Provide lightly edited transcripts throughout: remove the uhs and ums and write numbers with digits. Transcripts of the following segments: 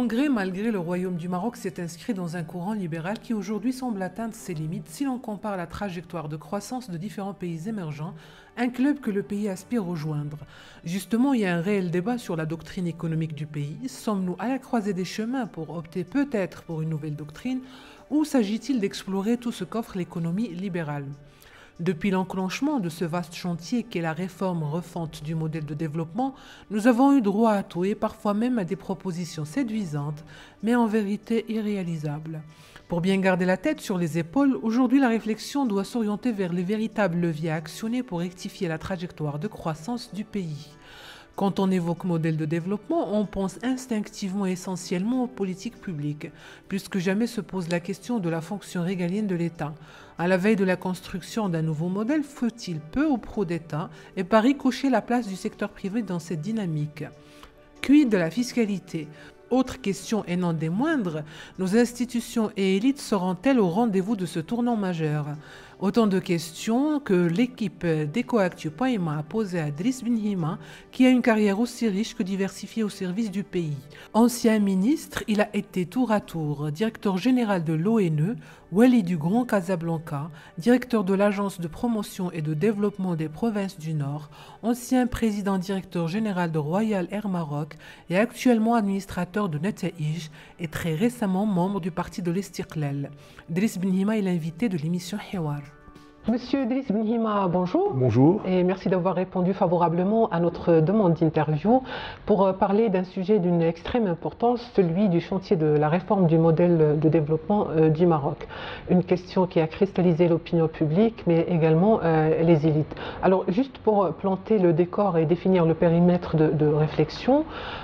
gré mal gré, le Royaume du Maroc s'est inscrit dans un courant libéral qui aujourd'hui semble atteindre ses limites si l'on compare la trajectoire de croissance de différents pays émergents, un club que le pays aspire rejoindre. Justement, il y a un réel débat sur la doctrine économique du pays. Sommes-nous à la croisée des chemins pour opter peut-être pour une nouvelle doctrine ou s'agit-il d'explorer tout ce qu'offre l'économie libérale ? Depuis l'enclenchement de ce vaste chantier qu'est la réforme refonte du modèle de développement, nous avons eu droit à tout et parfois même à des propositions séduisantes, mais en vérité irréalisables. Pour bien garder la tête sur les épaules, aujourd'hui la réflexion doit s'orienter vers les véritables leviers à actionner pour rectifier la trajectoire de croissance du pays. Quand on évoque modèle de développement, on pense instinctivement et essentiellement aux politiques publiques. Plus que jamais se pose la question de la fonction régalienne de l'État. À la veille de la construction d'un nouveau modèle, faut-il peu ou pro d'État et par ricochet la place du secteur privé dans cette dynamique ? Quid de la fiscalité ? Autre question et non des moindres, nos institutions et élites seront-elles au rendez-vous de ce tournant majeur ? Autant de questions que l'équipe d'EcoActu.ma a posées à Driss Benhima, qui a une carrière aussi riche que diversifiée au service du pays. Ancien ministre, il a été tour à tour directeur général de l'ONE, Wali du Grand Casablanca, directeur de l'Agence de promotion et de développement des provinces du Nord, ancien président-directeur général de Royal Air Maroc et actuellement administrateur de Netaïj et très récemment membre du parti de l'Istiqlal. Driss Benhima est l'invité de l'émission Hiwar. Monsieur Driss Benhima, bonjour. Bonjour. Et merci d'avoir répondu favorablement à notre demande d'interview pour parler d'un sujet d'une extrême importance, celui du chantier de la réforme du modèle de développement du Maroc. Une question qui a cristallisé l'opinion publique, mais également les élites. Alors, juste pour planter le décor et définir le périmètre de réflexion,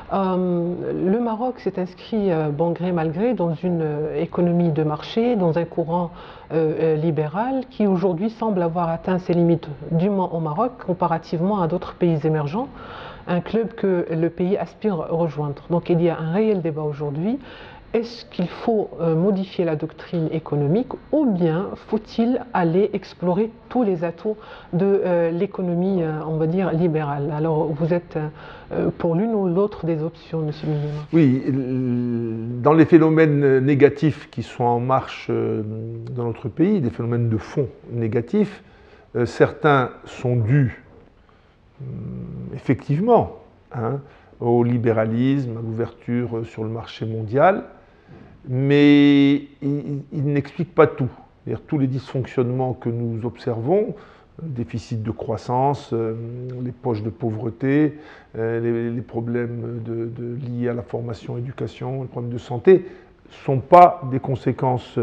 le Maroc s'est inscrit, bon gré mal gré, dans une économie de marché, dans un courant libéral qui aujourd'hui semble avoir atteint ses limites, du moins au Maroc, comparativement à d'autres pays émergents, un club que le pays aspire rejoindre. Donc il y a un réel débat aujourd'hui. Est-ce qu'il faut modifier la doctrine économique ou bien faut-il aller explorer tous les atouts de l'économie, on va dire, libérale? Alors vous êtes pour l'une ou l'autre des options, M. Benhima? Oui, dans les phénomènes négatifs qui sont en marche dans notre pays, des phénomènes de fond négatifs, certains sont dus effectivement au libéralisme, à l'ouverture sur le marché mondial, mais il n'explique pas tout. C'est-à-dire tous les dysfonctionnements que nous observons, déficit de croissance, les poches de pauvreté, les problèmes liés à la formation, éducation, les problèmes de santé, ne sont pas des conséquences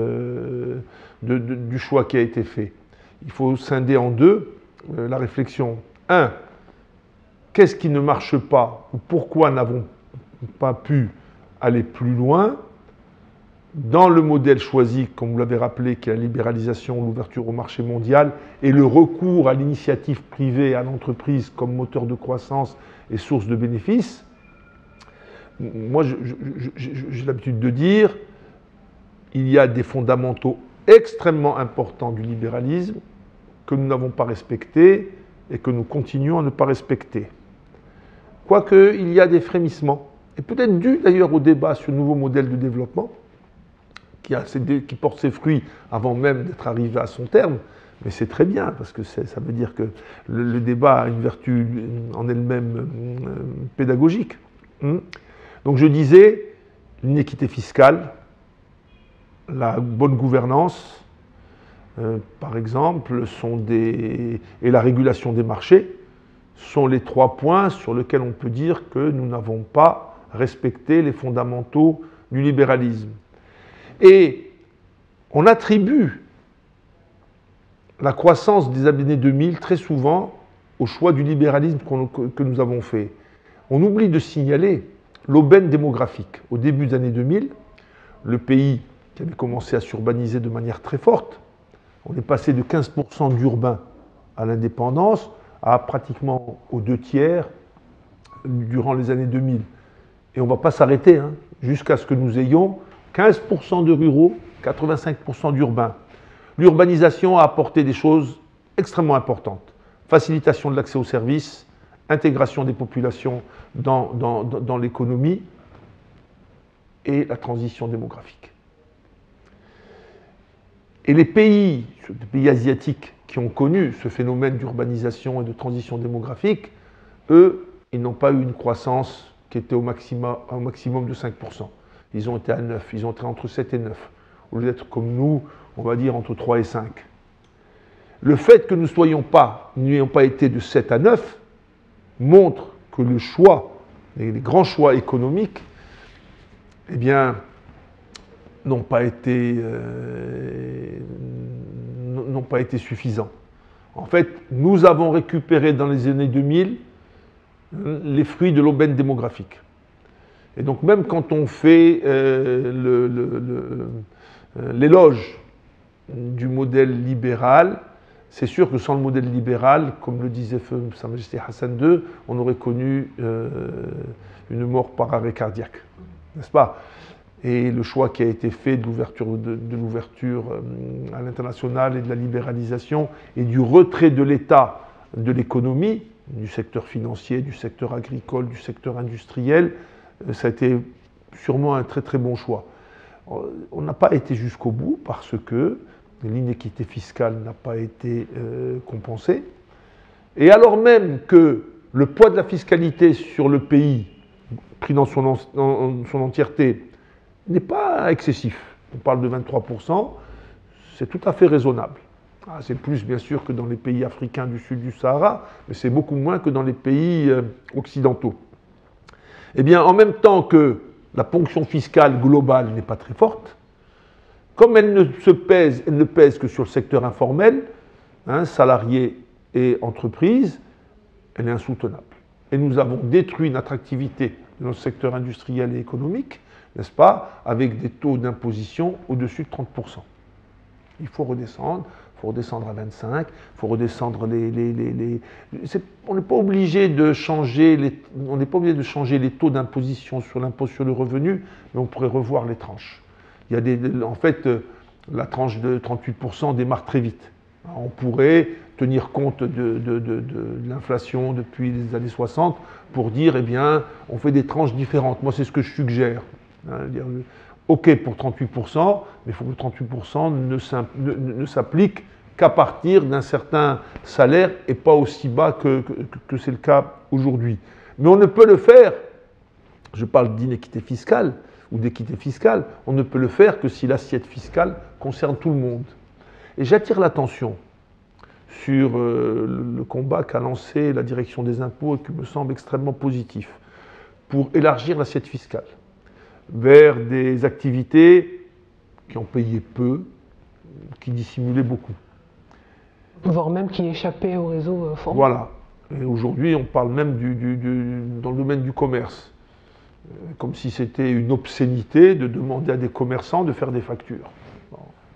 du choix qui a été fait. Il faut scinder en deux la réflexion. Un, qu'est-ce qui ne marche pas ou pourquoi n'avons pas pu aller plus loin dans le modèle choisi, comme vous l'avez rappelé, qui est la libéralisation, l'ouverture au marché mondial et le recours à l'initiative privée, à l'entreprise comme moteur de croissance et source de bénéfices. Moi, j'ai l'habitude de dire, il y a des fondamentaux extrêmement importants du libéralisme que nous n'avons pas respectés et que nous continuons à ne pas respecter. Quoique, il y a des frémissements, et peut-être dû d'ailleurs au débat sur le nouveau modèle de développement, qui porte ses fruits avant même d'être arrivé à son terme, mais c'est très bien, parce que ça veut dire que le débat a une vertu en elle-même pédagogique. Donc je disais, l'inéquité fiscale, la bonne gouvernance, par exemple, et la régulation des marchés sont les trois points sur lesquels on peut dire que nous n'avons pas respecté les fondamentaux du libéralisme. Et on attribue la croissance des années 2000 très souvent au choix du libéralisme que nous avons fait. On oublie de signaler l'aubaine démographique. Au début des années 2000, le pays qui avait commencé à s'urbaniser de manière très forte, on est passé de 15% d'urbains à l'indépendance à pratiquement aux 2/3 durant les années 2000. Et on ne va pas s'arrêter jusqu'à ce que nous ayons 15% de ruraux, 85% d'urbains. L'urbanisation a apporté des choses extrêmement importantes. Facilitation de l'accès aux services, intégration des populations dans l'économie. et la transition démographique. Et les pays asiatiques qui ont connu ce phénomène d'urbanisation et de transition démographique, eux, ils n'ont pas eu une croissance qui était au maximum de 5%. Ils ont été à 9, ils ont été entre 7 et 9. Au lieu d'être comme nous, on va dire entre 3 et 5. Le fait que nous n'ayons pas été de 7 à 9 montre que le choix, les grands choix économiques, eh bien, n'ont pas été suffisants. En fait, nous avons récupéré dans les années 2000 les fruits de l'aubaine démographique. Et donc même quand on fait l'éloge du modèle libéral, c'est sûr que sans le modèle libéral, comme le disait Sa Majesté Hassan II, on aurait connu une mort par arrêt cardiaque, n'est-ce pas? Et le choix qui a été fait de l'ouverture à l'international et de la libéralisation et du retrait de l'État de l'économie, du secteur financier, du secteur agricole, du secteur industriel, ça a été sûrement un très très bon choix. On n'a pas été jusqu'au bout parce que l'inéquité fiscale n'a pas été compensée. Et alors même que le poids de la fiscalité sur le pays, pris dans son entièreté, n'est pas excessif. On parle de 23%, c'est tout à fait raisonnable. C'est plus bien sûr que dans les pays africains du sud du Sahara, mais c'est beaucoup moins que dans les pays occidentaux. Eh bien, en même temps que la ponction fiscale globale n'est pas très forte, comme elle ne pèse que sur le secteur informel, salariés et entreprises, elle est insoutenable. Et nous avons détruit une attractivité de notre secteur industriel et économique, n'est-ce pas, avec des taux d'imposition au-dessus de 30%. Il faut redescendre à 25, il faut redescendre on n'est pas obligé de changer les taux d'imposition sur l'impôt sur le revenu, mais on pourrait revoir les tranches. En fait, la tranche de 38% démarre très vite. On pourrait tenir compte de l'inflation depuis les années 60 pour dire, eh bien, on fait des tranches différentes. Moi, c'est ce que je suggère. OK pour 38%, mais il faut que le 38% ne s'applique qu'à partir d'un certain salaire et pas aussi bas que c'est le cas aujourd'hui. Mais on ne peut le faire, je parle d'inéquité fiscale ou d'équité fiscale, on ne peut le faire que si l'assiette fiscale concerne tout le monde. Et j'attire l'attention sur le combat qu'a lancé la direction des impôts et qui me semble extrêmement positif pour élargir l'assiette fiscale vers des activités qui ont payé peu, qui dissimulaient beaucoup. Voire même qui échappaient au réseau formel. Voilà. Et aujourd'hui, on parle même dans le domaine du commerce, comme si c'était une obscénité de demander à des commerçants de faire des factures. Bon.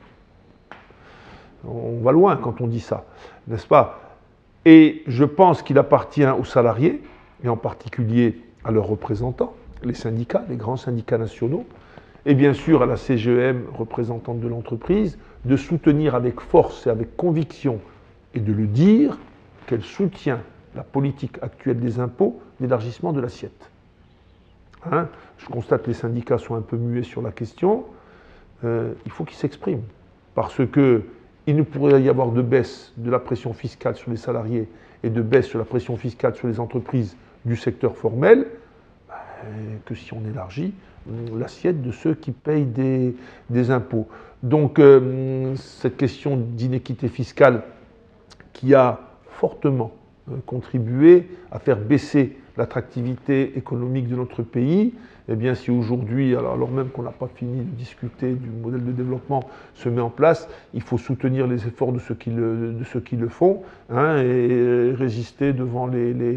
On va loin quand on dit ça, n'est-ce pas? Et je pense qu'il appartient aux salariés, et en particulier à leurs représentants, les syndicats, les grands syndicats nationaux, et bien sûr à la CGEM, représentante de l'entreprise, de soutenir avec force et avec conviction, et de le dire, qu'elle soutient la politique actuelle des impôts d'élargissement de l'assiette. Je constate que les syndicats sont un peu muets sur la question. Il faut qu'ils s'expriment, parce qu'il ne pourrait y avoir de baisse de la pression fiscale sur les salariés et de baisse sur la pression fiscale sur les entreprises du secteur formel, que si on élargit l'assiette de ceux qui payent des impôts. Donc cette question d'inéquité fiscale qui a fortement contribué à faire baisser l'attractivité économique de notre pays, eh bien si aujourd'hui, alors même qu'on n'a pas fini de discuter du modèle de développement, se met en place, il faut soutenir les efforts de ceux qui le font, et résister devant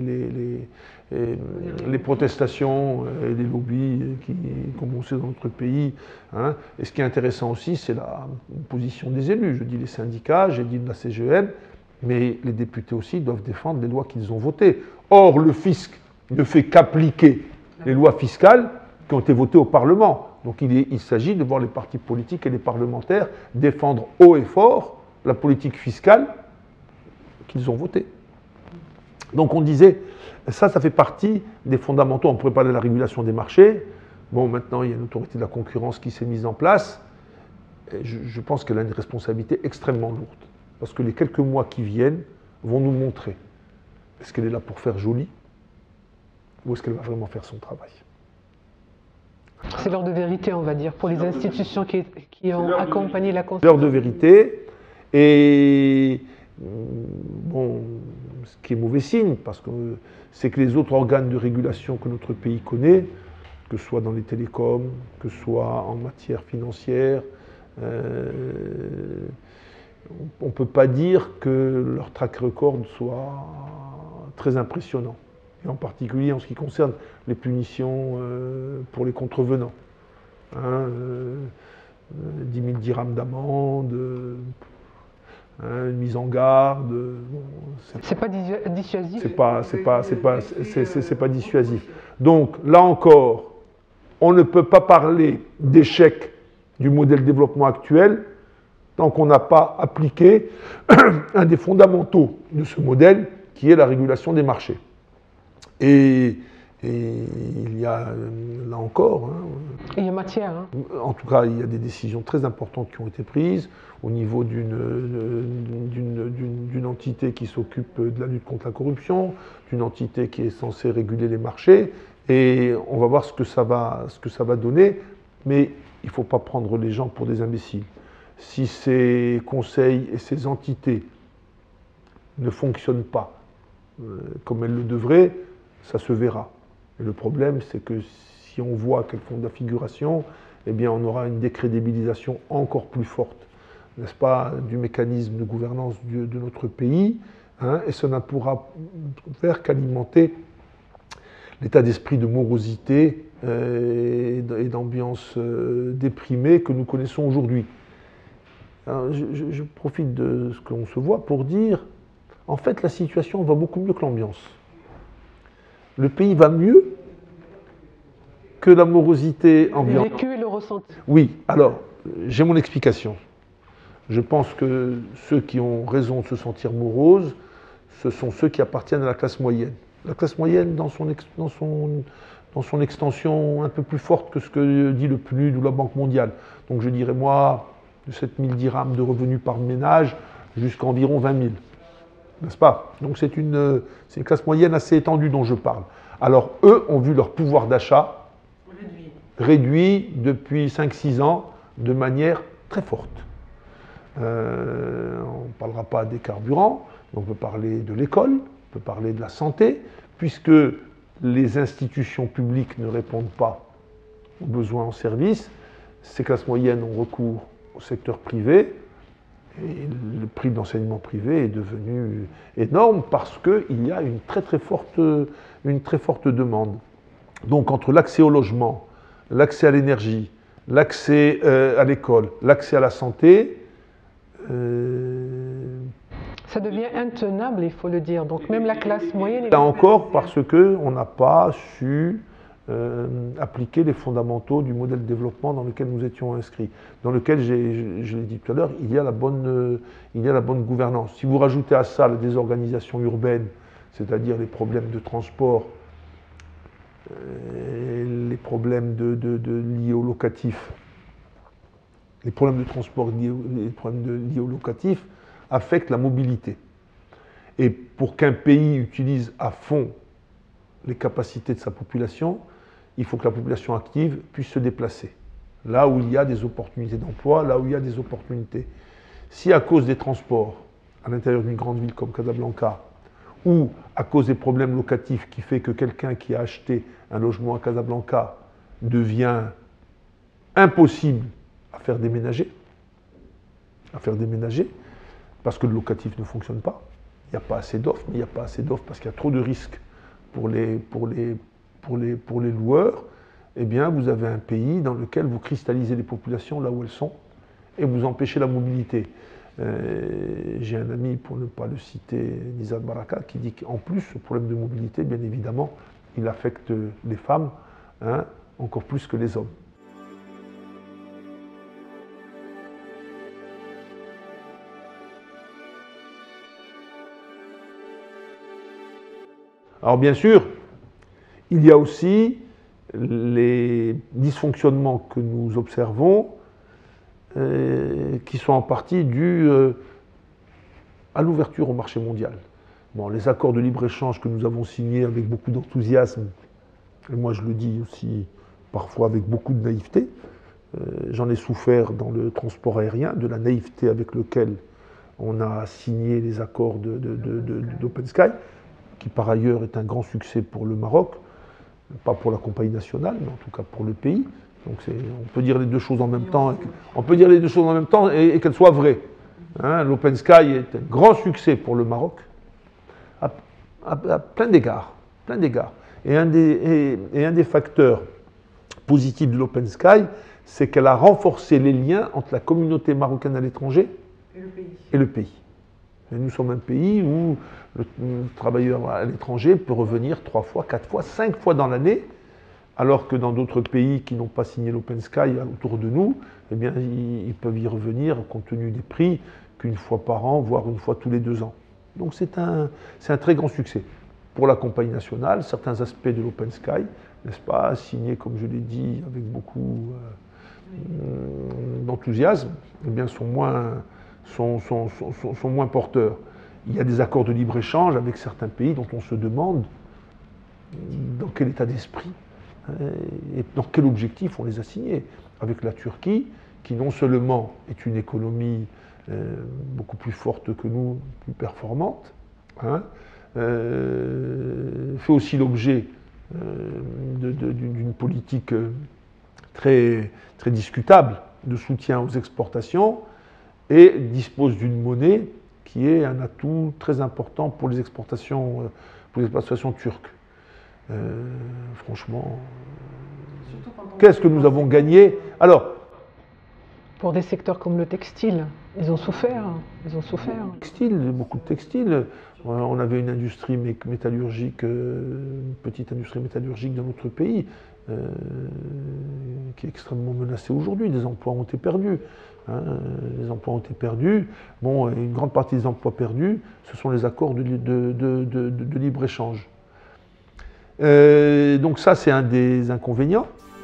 les protestations et les lobbies qui commencent dans notre pays. Et ce qui est intéressant aussi, c'est la position des élus. Je dis les syndicats, j'ai dit de la CGEM, mais les députés aussi doivent défendre les lois qu'ils ont votées. Or, le fisc ne fait qu'appliquer les lois fiscales qui ont été votées au Parlement. Donc il s'agit de voir les partis politiques et les parlementaires défendre haut et fort la politique fiscale qu'ils ont votée. Donc on disait, ça fait partie des fondamentaux. On pourrait parler de la régulation des marchés, Bon, maintenant, il y a une autorité de la concurrence qui s'est mise en place. Et je pense qu'elle a une responsabilité extrêmement lourde. Parce que les quelques mois qui viennent vont nous montrer. Est-ce qu'elle est là pour faire joli ou est-ce qu'elle va vraiment faire son travail? C'est l'heure de vérité, on va dire, pour les institutions qui ont accompagné la C'est l'heure de vérité. Et bon, ce qui est mauvais signe, parce que c'est que les autres organes de régulation que notre pays connaît, que ce soit dans les télécoms, que ce soit en matière financière, on ne peut pas dire que leur track record soit très impressionnant. Et en particulier en ce qui concerne les punitions pour les contrevenants. 10 000 dirhams d'amende, une mise en garde. Bon, c'est pas dissuasif. C'est pas dissuasif. Donc là encore, on ne peut pas parler d'échec du modèle de développement actuel tant qu'on n'a pas appliqué un des fondamentaux de ce modèle qui est la régulation des marchés. Et il y a, là encore... il y a matière. En tout cas, il y a des décisions très importantes qui ont été prises au niveau d'une entité qui s'occupe de la lutte contre la corruption, d'une entité qui est censée réguler les marchés, et on va voir ce que ça va donner, mais il ne faut pas prendre les gens pour des imbéciles. Si ces conseils et ces entités ne fonctionnent pas comme elles le devraient, ça se verra. Et le problème, c'est que si on voit qu'elles font de la figuration, eh bien, on aura une décrédibilisation encore plus forte, n'est-ce pas, du mécanisme de gouvernance de notre pays, et ça ne pourra faire qu'alimenter l'état d'esprit de morosité et d'ambiance déprimée que nous connaissons aujourd'hui. Je profite de ce qu'on se voit pour dire, en fait, la situation va beaucoup mieux que l'ambiance. Le pays va mieux que la morosité ambiante. Le vécu et le ressenti. Oui, alors, j'ai mon explication. Je pense que ceux qui ont raison de se sentir moroses, ce sont ceux qui appartiennent à la classe moyenne. La classe moyenne, dans son extension un peu plus forte que ce que dit le PNUD ou la Banque mondiale. Donc je dirais, moi, de 7 000 dirhams de revenus par ménage jusqu'à environ 20 000. N'est-ce pas? Donc c'est une classe moyenne assez étendue dont je parle. Alors eux ont vu leur pouvoir d'achat réduit depuis 5-6 ans de manière très forte. On ne parlera pas des carburants, on peut parler de l'école, on peut parler de la santé, puisque les institutions publiques ne répondent pas aux besoins en service, ces classes moyennes ont recours au secteur privé, et le prix de l'enseignement privé est devenu énorme parce qu'il y a une très forte demande. Donc entre l'accès au logement, l'accès à l'énergie, l'accès à l'école, l'accès à la santé, ça devient intenable, il faut le dire. Donc même la classe moyenne... Là encore parce qu'on n'a pas su appliquer les fondamentaux du modèle de développement dans lequel nous étions inscrits, dans lequel, je l'ai dit tout à l'heure, il y a la bonne gouvernance. Si vous rajoutez à ça la désorganisation urbaine, c'est-à-dire les problèmes de transport, les problèmes liés au locatif, les problèmes de transport liés au locatif affectent la mobilité. Et pour qu'un pays utilise à fond les capacités de sa population, il faut que la population active puisse se déplacer. Là où il y a des opportunités d'emploi, là où il y a des opportunités. Si à cause des transports, à l'intérieur d'une grande ville comme Casablanca, ou à cause des problèmes locatifs qui fait que quelqu'un qui a acheté un logement à Casablanca devient impossible à faire déménager, parce que le locatif ne fonctionne pas, il n'y a pas assez d'offres, mais il n'y a pas assez d'offres parce qu'il y a trop de risques pour les loueurs, eh bien vous avez un pays dans lequel vous cristallisez les populations là où elles sont et vous empêchez la mobilité. J'ai un ami, pour ne pas le citer, Nizar Baraka, qui dit qu'en plus, ce problème de mobilité, bien évidemment, il affecte les femmes encore plus que les hommes. Alors bien sûr, il y a aussi les dysfonctionnements que nous observons, qui sont en partie dus à l'ouverture au marché mondial. Bon, les accords de libre-échange que nous avons signés avec beaucoup d'enthousiasme, et moi je le dis aussi parfois avec beaucoup de naïveté, j'en ai souffert dans le transport aérien, de la naïveté avec laquelle on a signé les accords d'Open Sky, qui par ailleurs est un grand succès pour le Maroc, pas pour la compagnie nationale, mais en tout cas pour le pays. Donc on peut dire les deux choses en même temps, et qu'elles soient vraies. Hein, l'Open Sky est un grand succès pour le Maroc, à plein d'égards. Et un des facteurs positifs de l'Open Sky, c'est qu'elle a renforcé les liens entre la communauté marocaine à l'étranger et le pays. Et nous sommes un pays où le travailleur à l'étranger peut revenir 3 fois, 4 fois, 5 fois dans l'année, alors que dans d'autres pays qui n'ont pas signé l'Open Sky autour de nous, eh bien, ils peuvent y revenir compte tenu des prix qu'une fois par an, voire une fois tous les 2 ans. Donc c'est un très grand succès. Pour la compagnie nationale, certains aspects de l'Open Sky, n'est-ce pas, signés, comme je l'ai dit, avec beaucoup d'enthousiasme, eh bien, sont moins porteurs. Il y a des accords de libre-échange avec certains pays dont on se demande dans quel état d'esprit et dans quel objectif on les a signés. Avec la Turquie, qui non seulement est une économie beaucoup plus forte que nous, plus performante, hein, fait aussi l'objet d'une politique très, très discutable de soutien aux exportations et dispose d'une monnaie qui est un atout très important pour les exportations turques. Franchement, qu'est-ce que nous avons gagné? Alors, pour des secteurs comme le textile, ils ont souffert. Beaucoup de textiles. On avait une industrie métallurgique, une petite industrie métallurgique dans notre pays, qui est extrêmement menacée aujourd'hui. Des emplois ont été perdus. Hein, les emplois ont été perdus. Bon, une grande partie des emplois perdus, ce sont les accords de libre-échange. Donc ça, c'est un des inconvénients.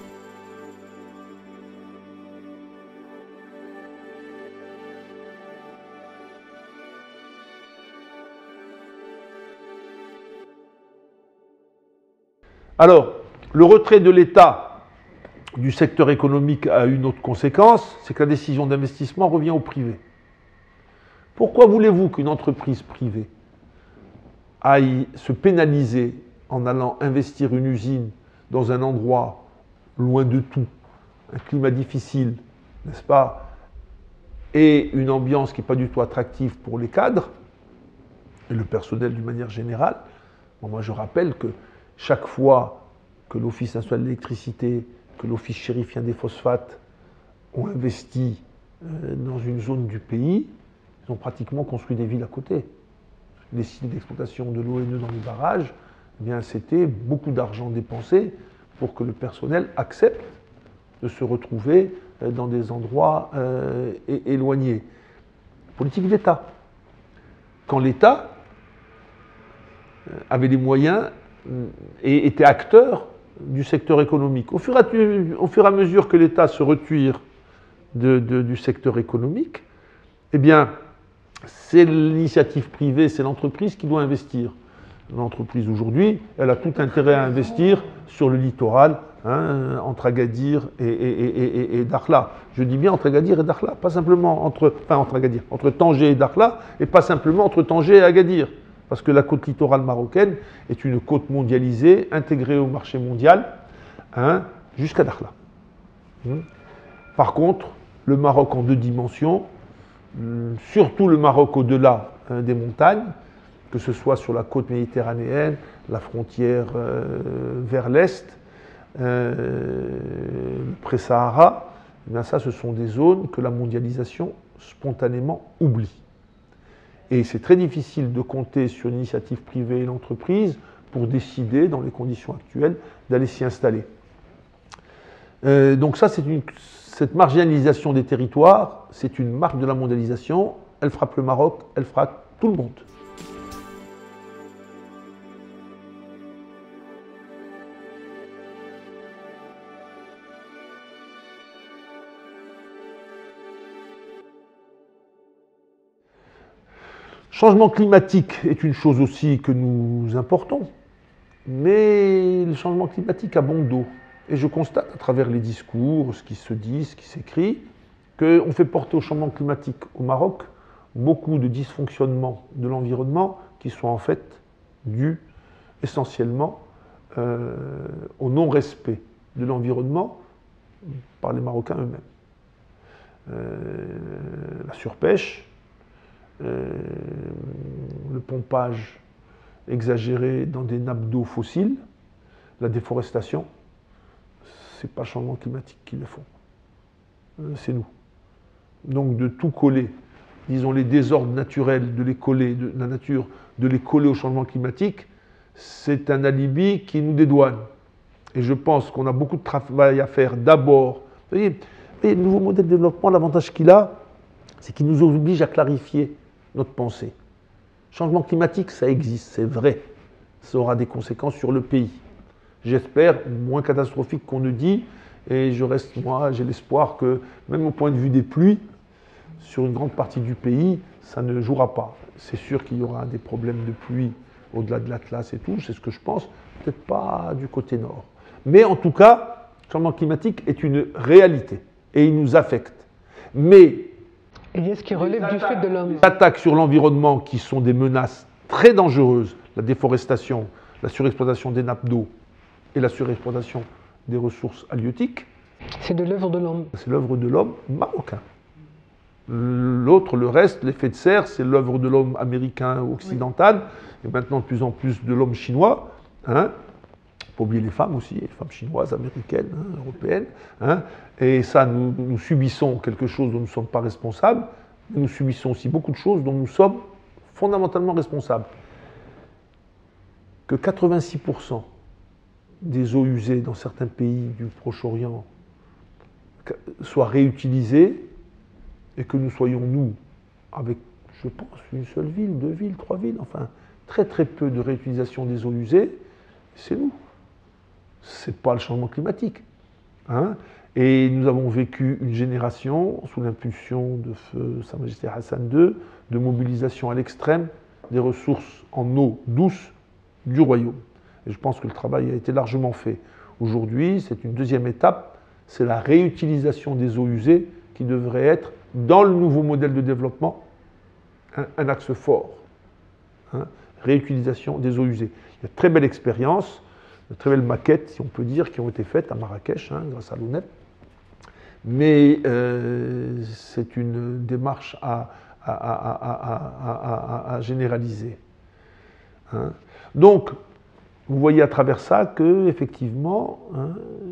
Alors, le retrait de l'État du secteur économique a une autre conséquence, c'est que la décision d'investissement revient au privé. Pourquoi voulez-vous qu'une entreprise privée aille se pénaliser en allant investir une usine dans un endroit loin de tout, un climat difficile, n'est-ce pas, et une ambiance qui n'est pas du tout attractive pour les cadres et le personnel d'une manière générale? Bon, moi je rappelle que chaque fois que l'Office national de l'électricité, que l'Office chérifien des phosphates ont investi dans une zone du pays, ils ont pratiquement construit des villes à côté. Les sites d'exploitation de l'ONE dans les barrages, eh bien, c'était beaucoup d'argent dépensé pour que le personnel accepte de se retrouver dans des endroits éloignés. Politique d'État. Quand l'État avait les moyens et était acteur du secteur économique. Au fur et à mesure que l'État se retire du secteur économique, eh bien, c'est l'initiative privée, c'est l'entreprise qui doit investir. L'entreprise aujourd'hui, elle a tout intérêt à investir sur le littoral, hein, entre Agadir et Dakhla. Je dis bien entre Agadir et Dakhla, pas simplement entre Tanger et Dakhla, et pas simplement entre Tanger et Agadir. Parce que la côte littorale marocaine est une côte mondialisée, intégrée au marché mondial, hein, jusqu'à Dakhla. Par contre, le Maroc en 2 dimensions, surtout le Maroc au-delà des montagnes, que ce soit sur la côte méditerranéenne, la frontière vers l'est, le pré-Sahara, eh bien ça, ce sont des zones que la mondialisation spontanément oublie. Et c'est très difficile de compter sur l'initiative privée et l'entreprise pour décider, dans les conditions actuelles, d'aller s'y installer. Donc ça, cette marginalisation des territoires, c'est une marque de la mondialisation. Elle frappe le Maroc, elle frappe tout le monde. Changement climatique est une chose aussi que nous importons, mais le changement climatique a bon dos. Et je constate à travers les discours, ce qui se dit, ce qui s'écrit, qu'on fait porter au changement climatique au Maroc beaucoup de dysfonctionnements de l'environnement qui sont en fait dus essentiellement au non-respect de l'environnement par les Marocains eux-mêmes. La surpêche, le pompage exagéré dans des nappes d'eau fossiles, la déforestation, c'est pas le changement climatique qui le font, c'est nous. Donc de tout coller, disons les désordres naturels, de les coller, de la nature, de les coller au changement climatique, c'est un alibi qui nous dédouane. Et je pense qu'on a beaucoup de travail à faire d'abord. Vous voyez, le nouveau modèle de développement, l'avantage qu'il a, c'est qu'il nous oblige à clarifier notre pensée. Changement climatique, ça existe, c'est vrai. Ça aura des conséquences sur le pays. J'espère, moins catastrophique qu'on ne dit, et moi, j'ai l'espoir que, même au point de vue des pluies, sur une grande partie du pays, ça ne jouera pas. C'est sûr qu'il y aura des problèmes de pluie au-delà de l'Atlas et tout, c'est ce que je pense, peut-être pas du côté nord. Mais en tout cas, le changement climatique est une réalité, et il nous affecte. Mais il y a ce qui relève du fait de l'homme. Les attaques sur l'environnement qui sont des menaces très dangereuses, la déforestation, la surexploitation des nappes d'eau et la surexploitation des ressources halieutiques, c'est de l'œuvre de l'homme. C'est l'œuvre de l'homme marocain. L'autre, le reste, l'effet de serre, c'est l'œuvre de l'homme américain occidental, et maintenant de plus en plus de l'homme chinois. Hein. Pas oublier les femmes aussi, les femmes chinoises, américaines, hein, européennes. Hein. Et ça, nous subissons quelque chose dont nous ne sommes pas responsables, mais nous subissons aussi beaucoup de choses dont nous sommes fondamentalement responsables. Que 86% des eaux usées dans certains pays du Proche-Orient soient réutilisées, et que nous soyons, nous, avec, je pense, une seule ville, 2 villes, 3 villes, enfin, très très peu de réutilisation des eaux usées, c'est nous. C'est pas le changement climatique. Hein. Et nous avons vécu une génération, sous l'impulsion de feu Sa Majesté Hassan II, de mobilisation à l'extrême des ressources en eau douce du royaume. Et je pense que le travail a été largement fait. Aujourd'hui, c'est une deuxième étape, c'est la réutilisation des eaux usées qui devrait être, dans le nouveau modèle de développement, un axe fort. Hein. Réutilisation des eaux usées. Il y a de très belles expériences, de très belles maquettes, si on peut dire, qui ont été faites à Marrakech, hein, grâce à l'ONEP. Mais c'est une démarche à généraliser. Hein. Donc, vous voyez à travers ça que, effectivement, hein,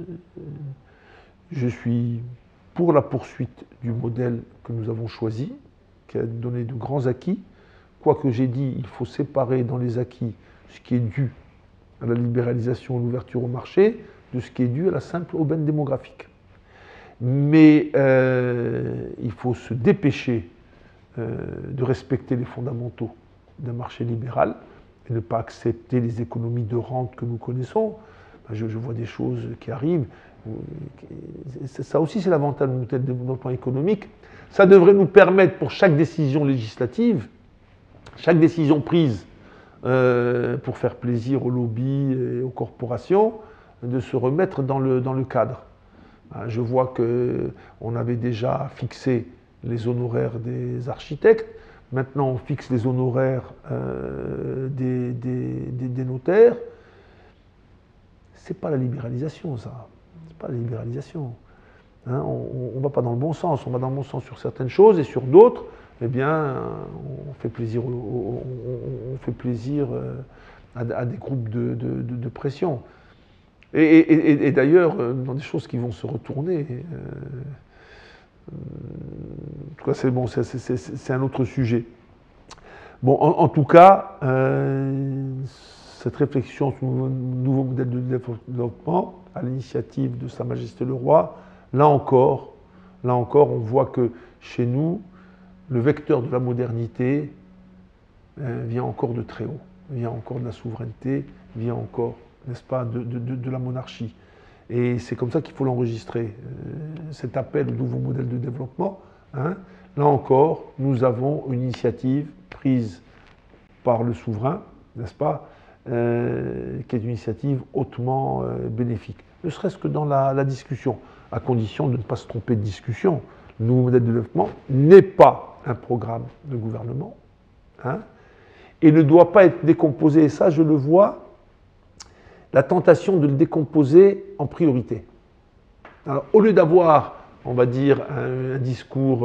je suis pour la poursuite du modèle que nous avons choisi, qui a donné de grands acquis. Quoi que j'ai dit, il faut séparer dans les acquis ce qui est dû à la libéralisation et l'ouverture au marché de ce qui est dû à la simple aubaine démographique. Mais il faut se dépêcher de respecter les fondamentaux d'un marché libéral et ne pas accepter les économies de rente que nous connaissons. Je vois des choses qui arrivent. Ça aussi, c'est l'avantage du modèle de développement économique. Ça devrait nous permettre, pour chaque décision législative, chaque décision prise pour faire plaisir aux lobbies et aux corporations, de se remettre dans le cadre. Je vois qu'on avait déjà fixé les honoraires des architectes. Maintenant, on fixe les honoraires des notaires. C'est pas la libéralisation, ça. C'est pas la libéralisation. Hein, on ne va pas dans le bon sens. On va dans le bon sens sur certaines choses et sur d'autres, eh bien, on fait plaisir, à des groupes de pression. Et d'ailleurs, dans des choses qui vont se retourner. En tout cas, c'est bon, c'est un autre sujet. Bon, en tout cas, cette réflexion sur le nouveau modèle de développement, à l'initiative de Sa Majesté le Roi, là encore, on voit que chez nous, le vecteur de la modernité vient encore de très haut, vient encore de la souveraineté, vient encore, n'est-ce pas, de la monarchie. Et c'est comme ça qu'il faut l'enregistrer. Cet appel au nouveau modèle de développement, hein, là encore, nous avons une initiative prise par le souverain, n'est-ce pas, qui est une initiative hautement bénéfique. Ne serait-ce que dans la discussion, à condition de ne pas se tromper de discussion. Le nouveau modèle de développement n'est pas un programme de gouvernement, hein, et ne doit pas être décomposé. Et ça, je le vois, la tentation de le décomposer en priorité. Alors, au lieu d'avoir, on va dire, un discours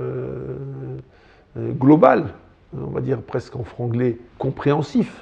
global, on va dire presque en franglais, compréhensif,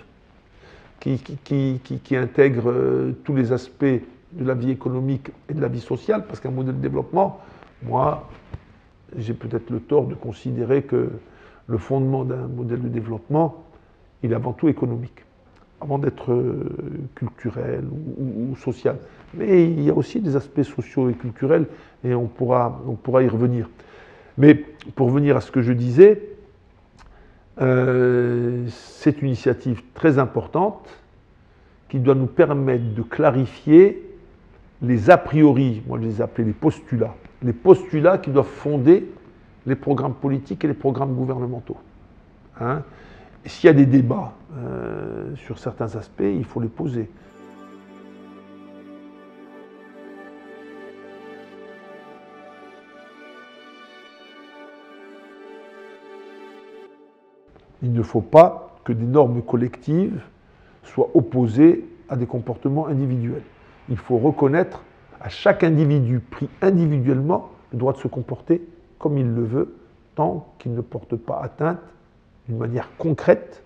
qui intègre tous les aspects de la vie économique et de la vie sociale, parce qu'un modèle de développement, moi, j'ai peut-être le tort de considérer que le fondement d'un modèle de développement, il est avant tout économique, avant d'être culturel ou social. Mais il y a aussi des aspects sociaux et culturels, et on pourra y revenir. Mais pour revenir à ce que je disais, c'est une initiative très importante qui doit nous permettre de clarifier les a priori, moi je les ai appelés les postulats qui doivent fonder les programmes politiques et les programmes gouvernementaux. Hein? S'il y a des débats sur certains aspects, il faut les poser. Il ne faut pas que des normes collectives soient opposées à des comportements individuels. Il faut reconnaître à chaque individu, pris individuellement, le droit de se comporter comme il le veut, tant qu'il ne porte pas atteinte d'une manière concrète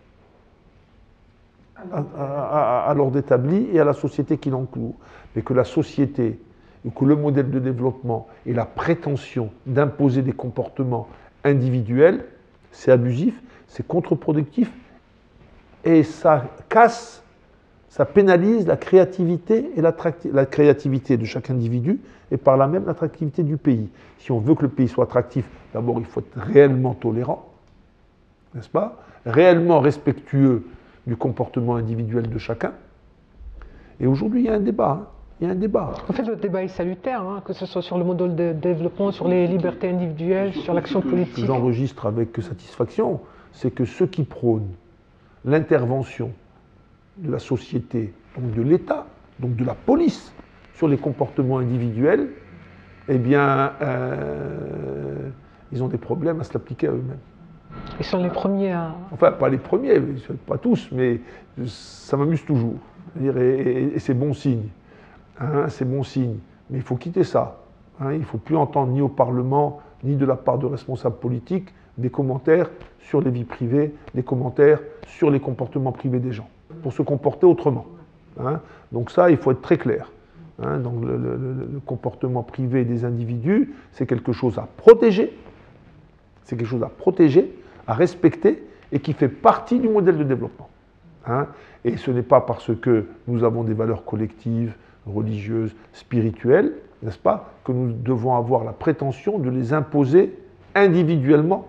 à l'ordre établi et à la société qui l'entoure. Mais que la société, ou que le modèle de développement ait la prétention d'imposer des comportements individuels, c'est abusif, c'est contre-productif et ça casse, ça pénalise la créativité et la créativité de chaque individu et par là même l'attractivité du pays. Si on veut que le pays soit attractif, d'abord il faut être réellement tolérant, n'est-ce pas? Réellement respectueux du comportement individuel de chacun. Et aujourd'hui, il y a un débat. Hein. Il y a un débat. En fait, le débat est salutaire, hein, que ce soit sur le modèle de développement, sur les libertés individuelles, sur l'action politique. Ce que j'enregistre avec satisfaction, c'est que ceux qui prônent l'intervention de la société, donc de l'État, donc de la police, sur les comportements individuels, eh bien, ils ont des problèmes à se l'appliquer à eux-mêmes. Ils sont les premiers à... Enfin, pas les premiers, pas tous, mais ça m'amuse toujours. Et c'est bon signe. Hein, c'est bon signe. Mais il faut quitter ça. Hein, il ne faut plus entendre ni au Parlement, ni de la part de responsables politiques, des commentaires sur les vies privées, des commentaires sur les comportements privés des gens, pour se comporter autrement. Hein. Donc ça, il faut être très clair. Hein, donc le comportement privé des individus, c'est quelque chose à protéger, c'est quelque chose à protéger, à respecter, et qui fait partie du modèle de développement. Hein. Et ce n'est pas parce que nous avons des valeurs collectives, religieuses, spirituelles, n'est-ce pas, que nous devons avoir la prétention de les imposer individuellement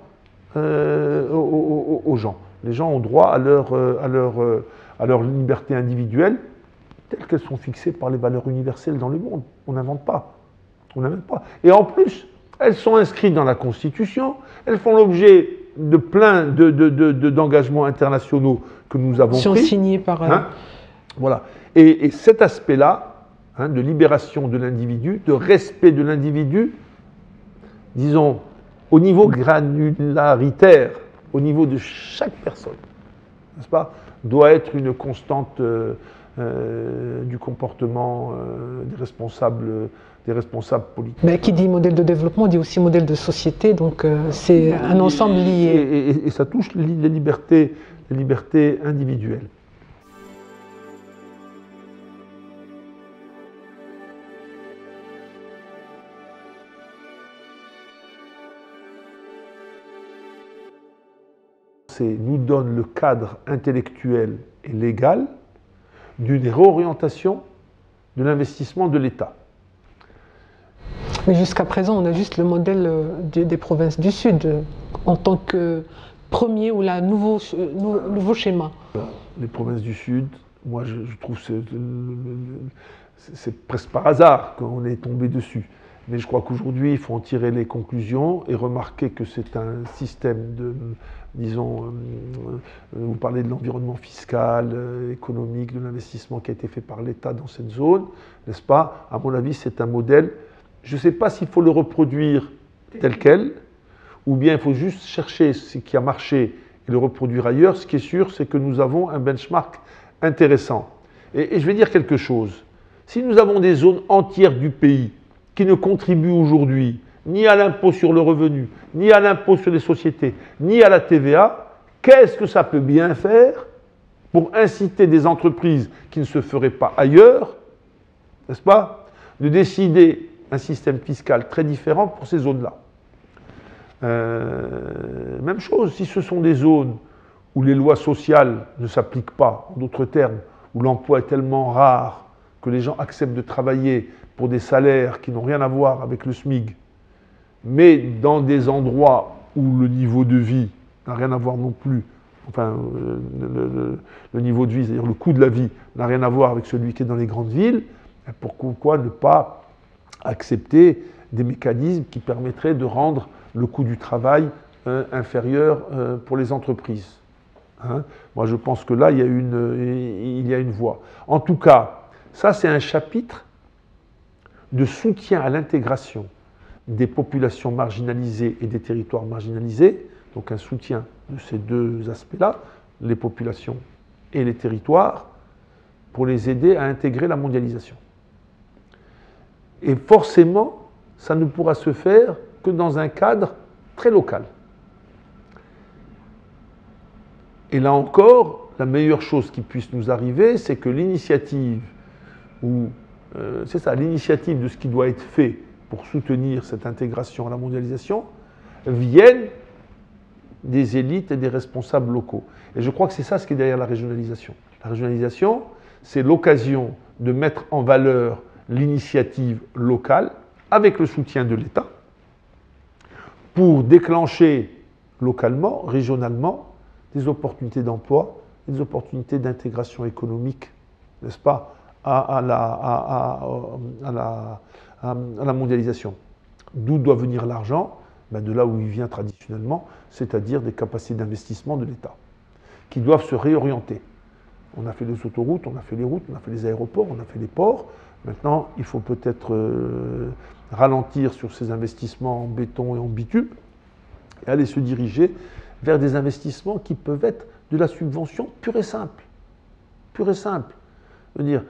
aux gens. Les gens ont droit à leur liberté individuelle, telles qu'elles sont fixées par les valeurs universelles dans le monde. On n'invente pas. On n'invente pas. Et en plus, elles sont inscrites dans la Constitution, elles font l'objet de plein d'engagements internationaux que nous avons pris. Signés par... Hein, voilà. Et cet aspect-là, hein, de libération de l'individu, de respect de l'individu, disons, au niveau granularitaire, au niveau de chaque personne, n'est-ce pas, doit être une constante du comportement des responsables politiques. Mais qui dit modèle de développement dit aussi modèle de société, donc c'est un ensemble lié. Et ça touche les libertés individuelles. Nous donne le cadre intellectuel et légal d'une réorientation de l'investissement de l'État. Mais jusqu'à présent, on a juste le modèle des provinces du Sud en tant que premier ou nouveau schéma. Les provinces du Sud, moi je trouve que c'est presque par hasard qu'on est tombé dessus. Mais je crois qu'aujourd'hui, il faut en tirer les conclusions et remarquer que c'est un système de, disons, vous parlez de l'environnement fiscal, économique, de l'investissement qui a été fait par l'État dans cette zone, n'est-ce pas? À mon avis, c'est un modèle. Je ne sais pas s'il faut le reproduire tel quel, ou bien il faut juste chercher ce qui a marché et le reproduire ailleurs. Ce qui est sûr, c'est que nous avons un benchmark intéressant. Et je vais dire quelque chose. Si nous avons des zones entières du pays qui ne contribuent aujourd'hui ni à l'impôt sur le revenu, ni à l'impôt sur les sociétés, ni à la TVA, qu'est-ce que ça peut bien faire pour inciter des entreprises qui ne se feraient pas ailleurs, n'est-ce pas, de décider un système fiscal très différent pour ces zones-là. Même chose, si ce sont des zones où les lois sociales ne s'appliquent pas, en d'autres termes, où l'emploi est tellement rare que les gens acceptent de travailler pour des salaires qui n'ont rien à voir avec le SMIC, mais dans des endroits où le niveau de vie n'a rien à voir non plus, enfin le niveau de vie, c'est-à-dire le coût de la vie, n'a rien à voir avec celui qui est dans les grandes villes, pourquoi ne pas accepter des mécanismes qui permettraient de rendre le coût du travail inférieur pour les entreprises. Hein? Moi, je pense que là, il y a une voie. En tout cas, ça, c'est un chapitre de soutien à l'intégration des populations marginalisées et des territoires marginalisés, donc un soutien de ces deux aspects-là, les populations et les territoires, pour les aider à intégrer la mondialisation. Et forcément, ça ne pourra se faire que dans un cadre très local. Et là encore, la meilleure chose qui puisse nous arriver, c'est que l'initiative, c'est ça, l'initiative de ce qui doit être fait pour soutenir cette intégration à la mondialisation, vienne des élites et des responsables locaux. Et je crois que c'est ça ce qui est derrière la régionalisation. La régionalisation, c'est l'occasion de mettre en valeur l'initiative locale avec le soutien de l'État pour déclencher localement, régionalement, des opportunités d'emploi, des opportunités d'intégration économique, n'est-ce pas, à la mondialisation. D'où doit venir l'argent? Ben de là où il vient traditionnellement, c'est-à-dire des capacités d'investissement de l'État, qui doivent se réorienter. On a fait les autoroutes, on a fait les routes, on a fait les aéroports, on a fait les ports. Maintenant, il faut peut-être ralentir sur ces investissements en béton et en bitume et aller se diriger vers des investissements qui peuvent être de la subvention pure et simple. Pure et simple. Je veux dire,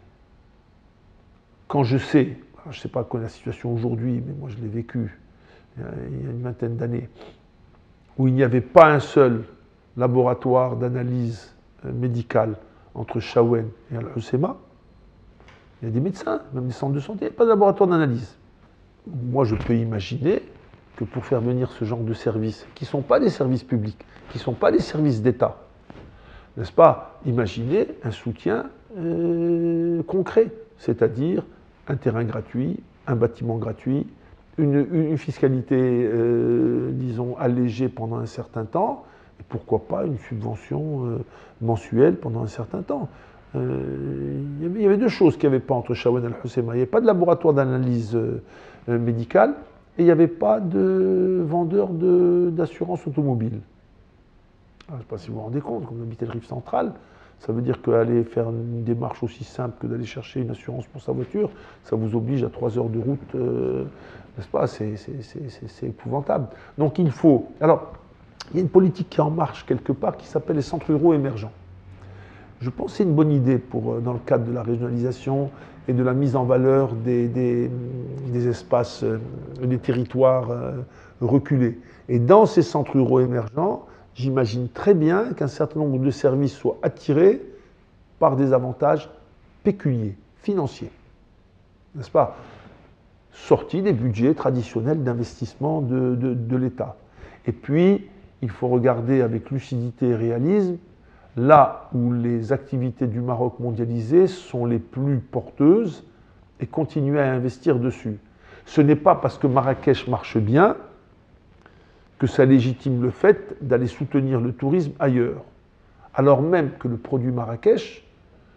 quand je sais, je ne sais pas quelle est la situation aujourd'hui, mais moi je l'ai vécu il y a une vingtaine d'années, où il n'y avait pas un seul laboratoire d'analyse médicale entre Chaouen et Al-Husseima. Il y a des médecins, même des centres de santé, il n'y a pas de laboratoire d'analyse. Moi, je peux imaginer que pour faire venir ce genre de services, qui ne sont pas des services publics, qui ne sont pas des services d'État, n'est-ce pas, imaginer un soutien concret, c'est-à-dire un terrain gratuit, un bâtiment gratuit, une fiscalité, disons, allégée pendant un certain temps, et pourquoi pas une subvention mensuelle pendant un certain temps. Il y avait deux choses qu'il n'y avait pas entre Chaouen et Al-Husseima. Il n'y avait pas de laboratoire d'analyse médicale et il n'y avait pas de vendeur d'assurance automobile. Je ne sais pas si vous vous rendez compte, comme vous habitez le Rift central, ça veut dire qu'aller faire une démarche aussi simple que d'aller chercher une assurance pour sa voiture, ça vous oblige à 3 heures de route, n'est-ce pas? C'est épouvantable. Donc il faut... Alors, il y a une politique qui est en marche quelque part qui s'appelle les centres ruraux émergents. Je pense que c'est une bonne idée dans le cadre de la régionalisation et de la mise en valeur des espaces, des territoires reculés. Et dans ces centres ruraux émergents, j'imagine très bien qu'un certain nombre de services soient attirés par des avantages pécuniaires, financiers. N'est-ce pas? Sortis des budgets traditionnels d'investissement de l'État. Et puis, il faut regarder avec lucidité et réalisme là où les activités du Maroc mondialisé sont les plus porteuses et continuer à investir dessus. Ce n'est pas parce que Marrakech marche bien que ça légitime le fait d'aller soutenir le tourisme ailleurs. Alors même que le produit Marrakech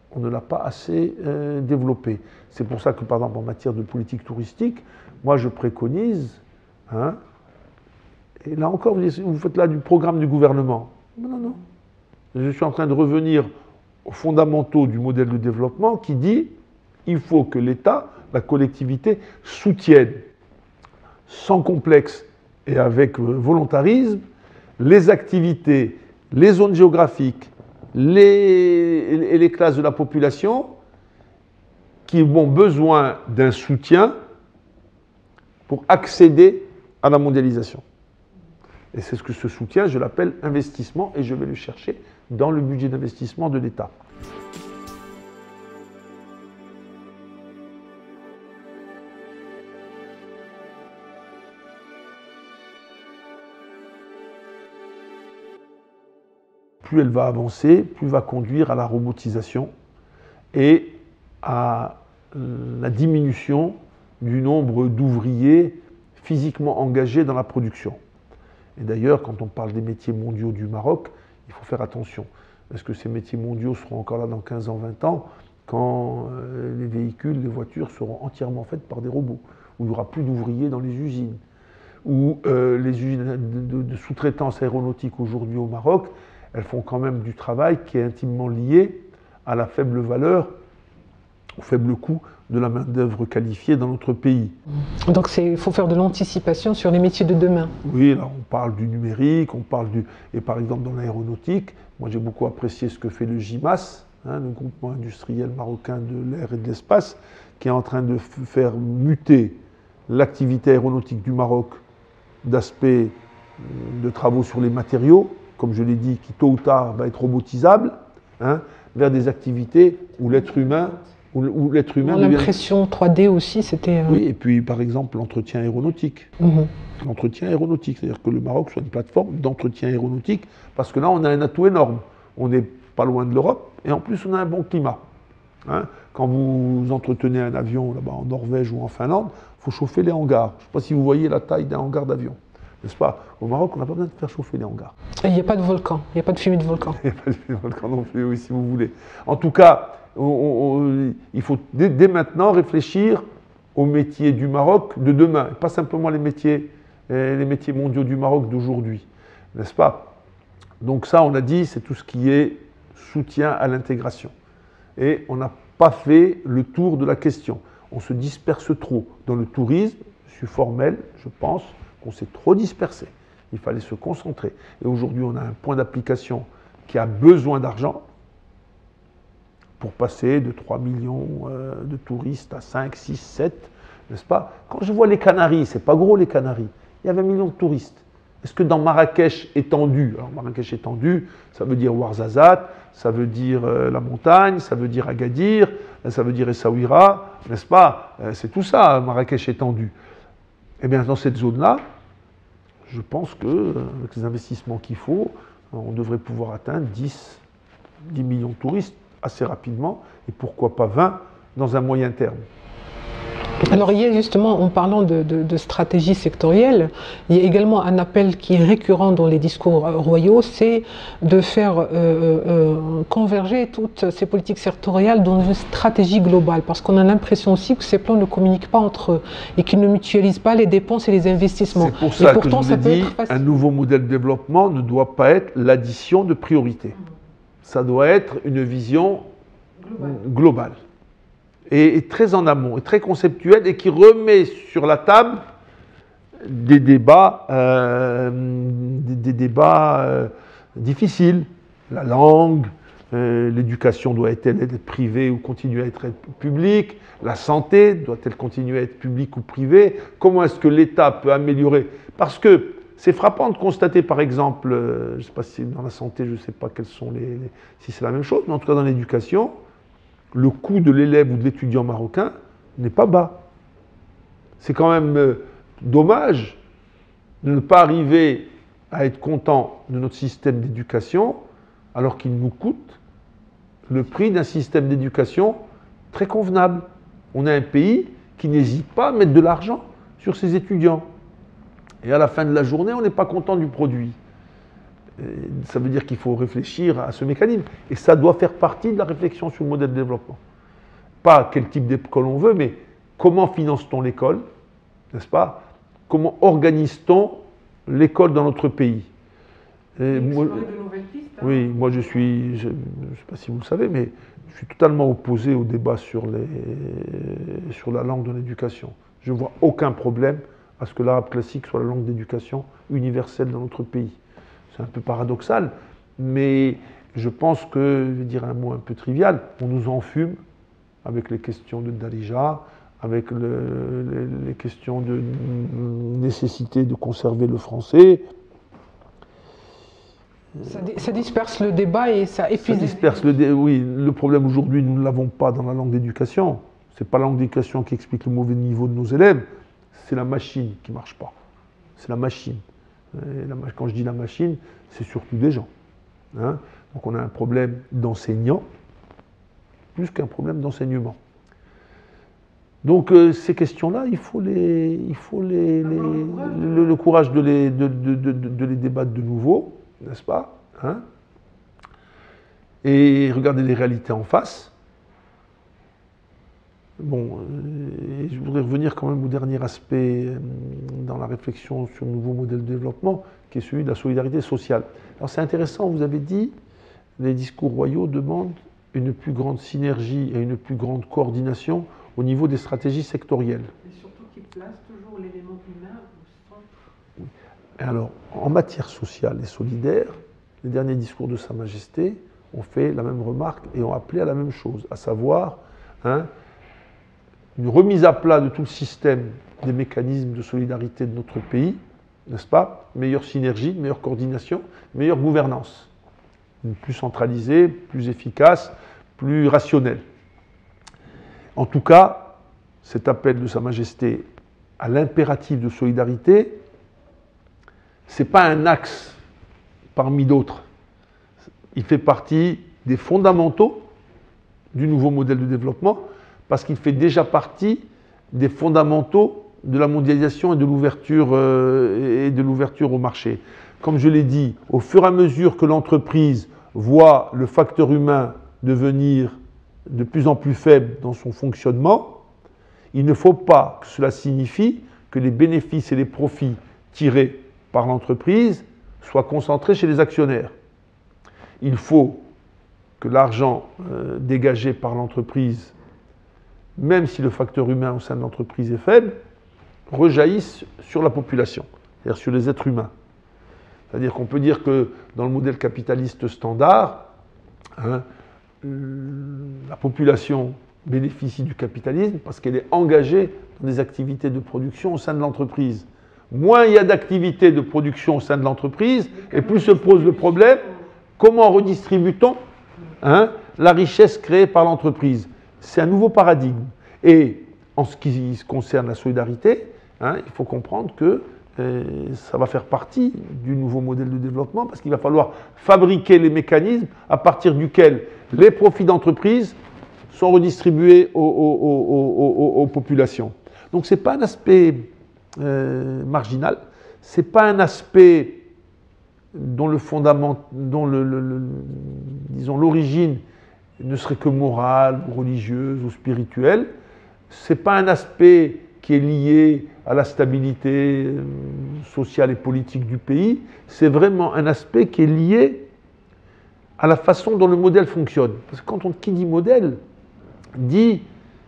on ne l'a pas assez développé. C'est pour ça que, par exemple, en matière de politique touristique, moi je préconise, hein, et là encore, vous faites là du programme du gouvernement. Non, non, non. Je suis en train de revenir aux fondamentaux du modèle de développement qui dit il faut que l'État, la collectivité, soutienne sans complexe et avec volontarisme les activités, les zones géographiques, les classes de la population qui ont besoin d'un soutien pour accéder à la mondialisation. Et c'est ce que ce soutien, je l'appelle investissement, et je vais le chercher dans le budget d'investissement de l'État. Plus elle va avancer, plus va conduire à la robotisation et à la diminution du nombre d'ouvriers physiquement engagés dans la production. Et d'ailleurs, quand on parle des métiers mondiaux du Maroc, il faut faire attention. Est-ce que ces métiers mondiaux seront encore là dans 15 ans, 20 ans, quand les véhicules, les voitures seront entièrement faites par des robots, où il n'y aura plus d'ouvriers dans les usines, où les usines de sous-traitance aéronautique aujourd'hui au Maroc, elles font quand même du travail qui est intimement lié à la faible valeur, au faible coût de la main-d'œuvre qualifiée dans notre pays. Donc il faut faire de l'anticipation sur les métiers de demain. Oui, là on parle du numérique, on parle du... Et par exemple dans l'aéronautique, moi j'ai beaucoup apprécié ce que fait le GIMAS, hein, le groupement industriel marocain de l'air et de l'espace, qui est en train de faire muter l'activité aéronautique du Maroc d'aspect de travaux sur les matériaux, comme je l'ai dit, qui tôt ou tard va être robotisable, hein, vers des activités où l'être humain... L'impression 3D aussi, c'était... Oui, et puis par exemple l'entretien aéronautique. L'entretien aéronautique, c'est-à-dire que le Maroc soit une plateforme d'entretien aéronautique, parce que là on a un atout énorme. On n'est pas loin de l'Europe, et en plus on a un bon climat. Hein. Quand vous entretenez un avion là-bas en Norvège ou en Finlande, il faut chauffer les hangars. Je ne sais pas si vous voyez la taille d'un hangar d'avion. N'est-ce pas? Au Maroc, on n'a pas besoin de faire chauffer les hangars. Et il n'y a pas de volcan, il n'y a pas de fumée de volcan. Il n'y a pas de fumée de volcan non plus, oui, si vous voulez. En tout cas, il faut dès maintenant réfléchir aux métiers du Maroc de demain, pas simplement les métiers mondiaux du Maroc d'aujourd'hui, n'est-ce pas? Donc ça, on a dit, c'est tout ce qui est soutien à l'intégration. Et on n'a pas fait le tour de la question. On se disperse trop. Dans le tourisme, je suis formel, je pense qu'on s'est trop dispersé. Il fallait se concentrer. Et aujourd'hui, on a un point d'application qui a besoin d'argent pour passer de 3 millions de touristes à 5, 6, 7, n'est-ce pas? Quand je vois les Canaries, c'est pas gros les Canaries, il y a 20 millions de touristes. Est-ce que dans Marrakech étendu, alors Marrakech étendu, ça veut dire Ouarzazate, ça veut dire la montagne, ça veut dire Agadir, ça veut dire Essaouira, n'est-ce pas? C'est tout ça, Marrakech étendu. Eh bien, dans cette zone-là, je pense qu'avec les investissements qu'il faut, on devrait pouvoir atteindre 10 millions de touristes assez rapidement, et pourquoi pas 20 dans un moyen terme. Alors il y a justement, en parlant de stratégie sectorielle, il y a également un appel qui est récurrent dans les discours royaux, c'est de faire converger toutes ces politiques sectorielles dans une stratégie globale, parce qu'on a l'impression aussi que ces plans ne communiquent pas entre eux et qu'ils ne mutualisent pas les dépenses et les investissements. C'est pour ça que je vous ai dit, un nouveau modèle de développement ne doit pas être l'addition de priorités. Ça doit être une vision globale. Et très en amont, et très conceptuelle, et qui remet sur la table des débats, difficiles. La langue, l'éducation doit-elle être privée ou continuer à être publique? La santé, doit-elle continuer à être publique ou privée? Comment est-ce que l'État peut améliorer? Parce que c'est frappant de constater, par exemple, je ne sais pas si dans la santé, je ne sais pas quels sont si c'est la même chose, mais en tout cas dans l'éducation, le coût de l'élève ou de l'étudiant marocain n'est pas bas. C'est quand même dommage de ne pas arriver à être content de notre système d'éducation alors qu'il nous coûte le prix d'un système d'éducation très convenable. On a un pays qui n'hésite pas à mettre de l'argent sur ses étudiants. Et à la fin de la journée, on n'est pas content du produit. Ça veut dire qu'il faut réfléchir à ce mécanisme. Et ça doit faire partie de la réflexion sur le modèle de développement. Pas quel type d'école on veut, mais comment finance-t-on l'école, n'est-ce pas? Comment organise-t-on l'école dans notre pays? Moi, pistes, hein. Oui, moi je ne sais pas si vous le savez, mais je suis totalement opposé au débat sur la langue de l'éducation. Je ne vois aucun problème à ce que l'arabe classique soit la langue d'éducation universelle dans notre pays. C'est un peu paradoxal, mais je pense que, je vais dire un mot un peu trivial, on nous enfume avec les questions de Darija, avec les questions de nécessité de conserver le français. Ça disperse le débat et ça épuise. Ça disperse oui, le problème aujourd'hui, nous ne l'avons pas dans la langue d'éducation. Ce n'est pas la langue d'éducation qui explique le mauvais niveau de nos élèves, c'est la machine qui ne marche pas. C'est la machine. Quand je dis la machine, c'est surtout des gens. Hein. Donc on a un problème d'enseignants, plus qu'un problème d'enseignement. Donc ces questions-là, il faut le courage de les débattre de nouveau, n'est-ce pas, hein, et regarder les réalités en face. Bon, je voudrais revenir quand même au dernier aspect dans la réflexion sur le nouveau modèle de développement, qui est celui de la solidarité sociale. Alors c'est intéressant, vous avez dit, les discours royaux demandent une plus grande synergie et une plus grande coordination au niveau des stratégies sectorielles. Et surtout qu'ils placent toujours l'élément humain au centre. Et alors, en matière sociale et solidaire, les derniers discours de Sa Majesté ont fait la même remarque et ont appelé à la même chose, à savoir une remise à plat de tout le système des mécanismes de solidarité de notre pays, n'est-ce pas? Meilleure synergie, meilleure coordination, meilleure gouvernance. Plus centralisée, plus efficace, plus rationnelle. En tout cas, cet appel de Sa Majesté à l'impératif de solidarité, ce n'est pas un axe parmi d'autres. Il fait partie des fondamentaux du nouveau modèle de développement, parce qu'il fait déjà partie des fondamentaux de la mondialisation et de l'ouverture au marché. Comme je l'ai dit, au fur et à mesure que l'entreprise voit le facteur humain devenir de plus en plus faible dans son fonctionnement, il ne faut pas que cela signifie que les bénéfices et les profits tirés par l'entreprise soient concentrés chez les actionnaires. Il faut que l'argent dégagé par l'entreprise, même si le facteur humain au sein de l'entreprise est faible, rejaillisse sur la population, c'est-à-dire sur les êtres humains. C'est-à-dire qu'on peut dire que dans le modèle capitaliste standard, la population bénéficie du capitalisme parce qu'elle est engagée dans des activités de production au sein de l'entreprise. Moins il y a d'activités de production au sein de l'entreprise, et plus se pose le problème, comment redistribue-t-on la richesse créée par l'entreprise? C'est un nouveau paradigme. Et en ce qui concerne la solidarité, il faut comprendre que ça va faire partie du nouveau modèle de développement, parce qu'il va falloir fabriquer les mécanismes à partir duquel les profits d'entreprise sont redistribués aux populations. Donc ce n'est pas un aspect marginal, ce n'est pas un aspect dont disons, l'origine ne serait que morale, ou religieuse ou spirituelle. Ce n'est pas un aspect qui est lié à la stabilité sociale et politique du pays, c'est vraiment un aspect qui est lié à la façon dont le modèle fonctionne. Parce que qui dit modèle, dit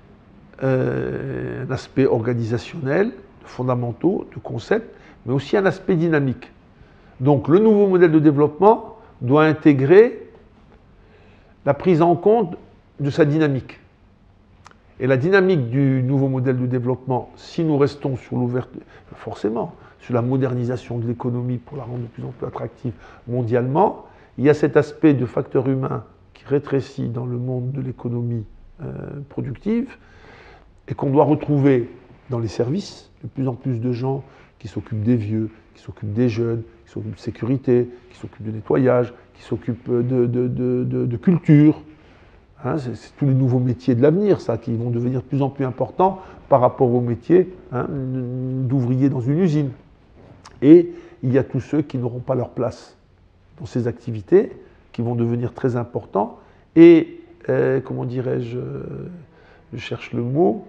un aspect organisationnel, de fondamentaux, de concepts, mais aussi un aspect dynamique. Donc le nouveau modèle de développement doit intégrer la prise en compte de sa dynamique. Et la dynamique du nouveau modèle de développement, si nous restons sur l'ouverture, forcément, sur la modernisation de l'économie pour la rendre de plus en plus attractive mondialement, il y a cet aspect de facteur humain qui rétrécit dans le monde de l'économie productive et qu'on doit retrouver dans les services. De plus en plus de gens qui s'occupent des vieux, qui s'occupent des jeunes, qui s'occupent de sécurité, qui s'occupent de nettoyage, qui s'occupent de culture. C'est tous les nouveaux métiers de l'avenir, ça, qui vont devenir de plus en plus importants par rapport aux métiers d'ouvriers dans une usine. Et il y a tous ceux qui n'auront pas leur place dans ces activités qui vont devenir très importants et, comment dirais-je, je cherche le mot,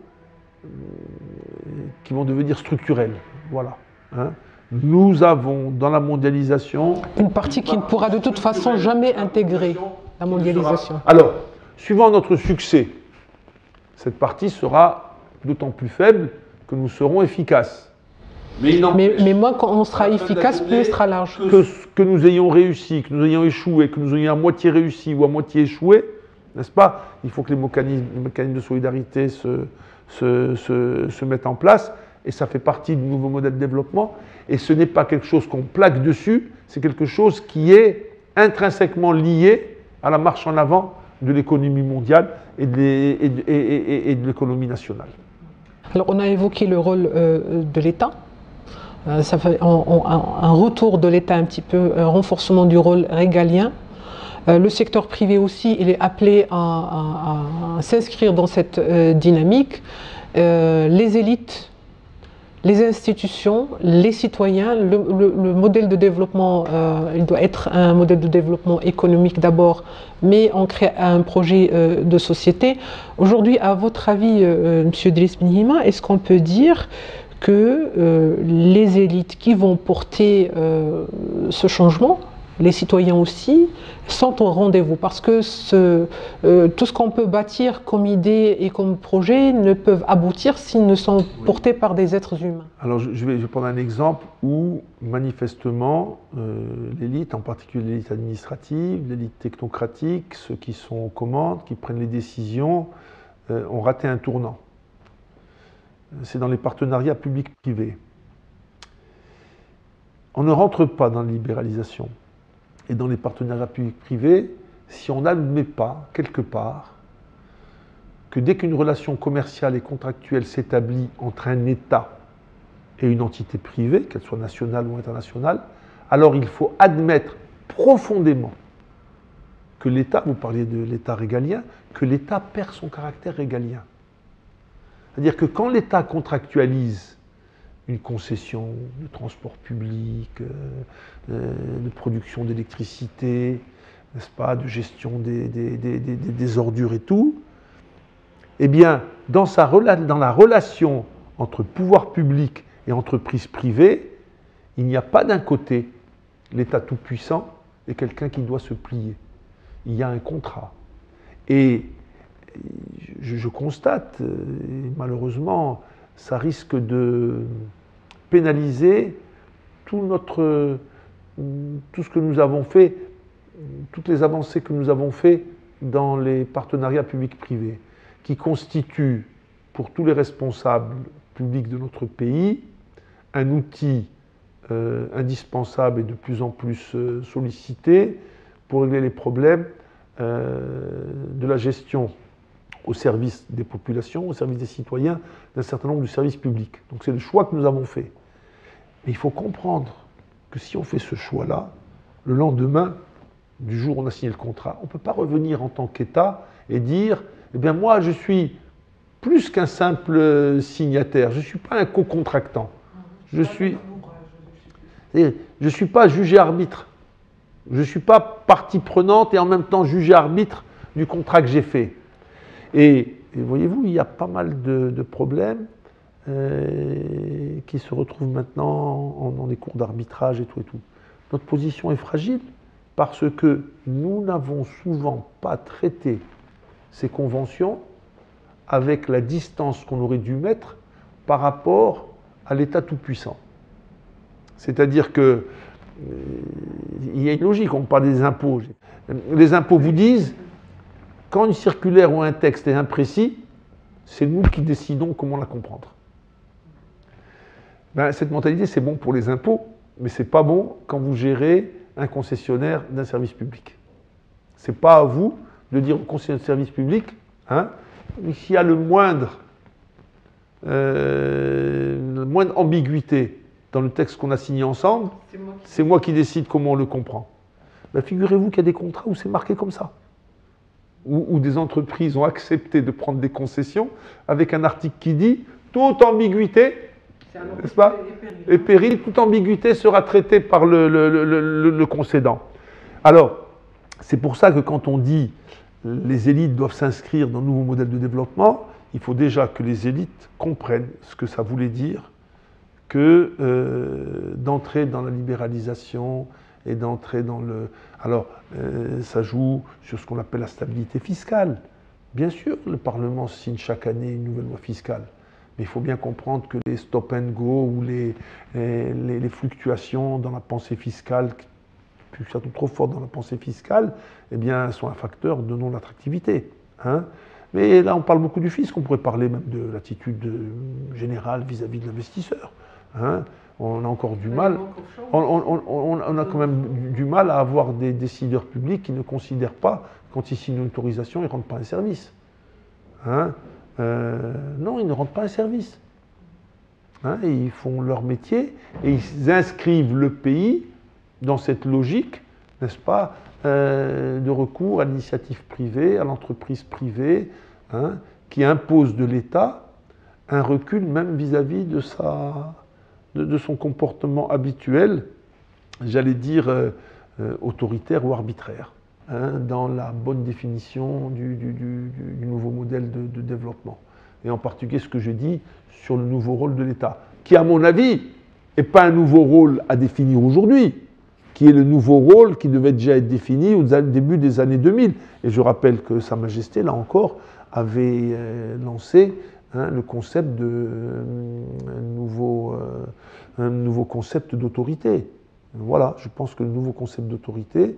qui vont devenir structurels. Voilà. Hein. Nous avons dans la mondialisation une partie qui ne pourra de toute façon jamais intégrer la mondialisation. Alors, suivant notre succès, cette partie sera d'autant plus faible que nous serons efficaces. Mais moins quand on sera efficace, plus il sera large. Que nous ayons réussi, que nous ayons échoué, que nous ayons à moitié réussi ou à moitié échoué, n'est-ce pas? Il faut que les mécanismes de solidarité se mettent en place, et ça fait partie du nouveau modèle de développement. Et ce n'est pas quelque chose qu'on plaque dessus, c'est quelque chose qui est intrinsèquement lié à la marche en avant de l'économie mondiale et de l'économie nationale. Alors on a évoqué le rôle de l'État. Ça fait un retour de l'État un petit peu, un renforcement du rôle régalien. Le secteur privé aussi, il est appelé à s'inscrire dans cette dynamique. Les élites, les institutions, les citoyens, le modèle de développement, il doit être un modèle de développement économique d'abord, mais ancré à un projet de société. Aujourd'hui, à votre avis, M. Driss Benhima, est-ce qu'on peut dire que les élites qui vont porter ce changement, les citoyens aussi, sont au rendez-vous? Parce que tout ce qu'on peut bâtir comme idée et comme projet ne peuvent aboutir s'ils ne sont portés par des êtres humains. Alors je vais prendre un exemple où manifestement l'élite, en particulier l'élite administrative, l'élite technocratique, ceux qui sont aux commandes, qui prennent les décisions, ont raté un tournant. C'est dans les partenariats publics-privés. On ne rentre pas dans la libéralisation. Et dans les partenariats publics-privés, si on n'admet pas, quelque part, que dès qu'une relation commerciale et contractuelle s'établit entre un État et une entité privée, qu'elle soit nationale ou internationale, alors il faut admettre profondément que l'État, vous parliez de l'État régalien, que l'État perd son caractère régalien. C'est-à-dire que quand l'État contractualise une concession de transport public, de production d'électricité, n'est-ce pas, de gestion des ordures et tout, eh bien, dans la relation entre pouvoir public et entreprise privée, il n'y a pas d'un côté l'État tout-puissant et quelqu'un qui doit se plier. Il y a un contrat. Et je constate, et malheureusement, ça risque de pénaliser tout ce que nous avons fait, toutes les avancées que nous avons fait dans les partenariats publics-privés, qui constituent pour tous les responsables publics de notre pays un outil indispensable et de plus en plus sollicité pour régler les problèmes de la gestion au service des populations, au service des citoyens, d'un certain nombre de services publics. Donc c'est le choix que nous avons fait. Mais il faut comprendre que si on fait ce choix-là, le lendemain du jour où on a signé le contrat, on ne peut pas revenir en tant qu'État et dire « Eh bien moi, je suis plus qu'un simple signataire, je ne suis pas un co-contractant. Je ne suis pas juge-arbitre. Je ne suis pas partie prenante et en même temps juge-arbitre du contrat que j'ai fait. » Et voyez-vous, il y a pas mal de problèmes qui se retrouvent maintenant dans des cours d'arbitrage et tout et tout. Notre position est fragile parce que nous n'avons souvent pas traité ces conventions avec la distance qu'on aurait dû mettre par rapport à l'État tout-puissant. C'est-à-dire que il y a une logique, on parle des impôts. Les impôts vous disent, quand une circulaire ou un texte est imprécis, c'est nous qui décidons comment la comprendre. Ben, cette mentalité, c'est bon pour les impôts, mais ce n'est pas bon quand vous gérez un concessionnaire d'un service public. Ce n'est pas à vous de dire au concessionnaire de service public, hein, s'il y a la moindre ambiguïté dans le texte qu'on a signé ensemble, c'est moi qui décide comment on le comprend. Ben, figurez-vous qu'il y a des contrats où c'est marqué comme ça. Où des entreprises ont accepté de prendre des concessions avec un article qui dit « toute ambiguïté, n'est-ce pas, et péril, toute ambiguïté sera traitée par le concédant ». Alors, c'est pour ça que quand on dit les élites doivent s'inscrire dans le nouveau modèle de développement, il faut déjà que les élites comprennent ce que ça voulait dire que d'entrer dans la libéralisation et d'entrer dans le... Alors, ça joue sur ce qu'on appelle la stabilité fiscale. Bien sûr, le Parlement signe chaque année une nouvelle loi fiscale. Mais il faut bien comprendre que les stop and go ou les fluctuations dans la pensée fiscale, surtout trop fortes dans la pensée fiscale, eh bien, sont un facteur de non-attractivité. Hein. Mais là, on parle beaucoup du fisc, on pourrait parler même de l'attitude générale vis-à-vis de l'investisseur. Hein. On a encore du mal, on a quand même du mal à avoir des décideurs publics qui ne considèrent pas, quand ils signent une autorisation, ils ne rendent pas un service. Hein. Non, ils ne rendent pas un service. Hein, ils font leur métier et ils inscrivent le pays dans cette logique, n'est-ce pas, de recours à l'initiative privée, à l'entreprise privée, hein, qui impose de l'État un recul même vis-à-vis de son comportement habituel, j'allais dire autoritaire ou arbitraire, hein, dans la bonne définition du nouveau modèle de développement. Et en particulier ce que je dis sur le nouveau rôle de l'État, qui à mon avis n'est pas un nouveau rôle à définir aujourd'hui, qui est le nouveau rôle qui devait déjà être défini au début des années 2000. Et je rappelle que Sa Majesté, là encore, avait lancé le concept un nouveau concept d'autorité. Voilà, je pense que le nouveau concept d'autorité,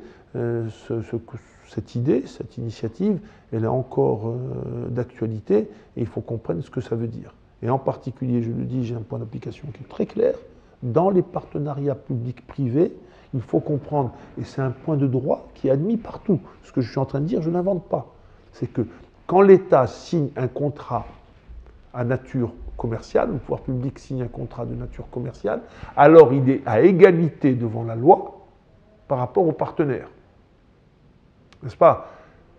cette idée, cette initiative, elle est encore d'actualité et il faut comprendre ce que ça veut dire. Et en particulier, je le dis, j'ai un point d'application qui est très clair, dans les partenariats publics-privés, il faut comprendre, et c'est un point de droit qui est admis partout, ce que je suis en train de dire, je n'invente pas, c'est que quand l'État signe un contrat à nature commerciale, le pouvoir public signe un contrat de nature commerciale, alors il est à égalité devant la loi par rapport aux partenaires. N'est-ce pas?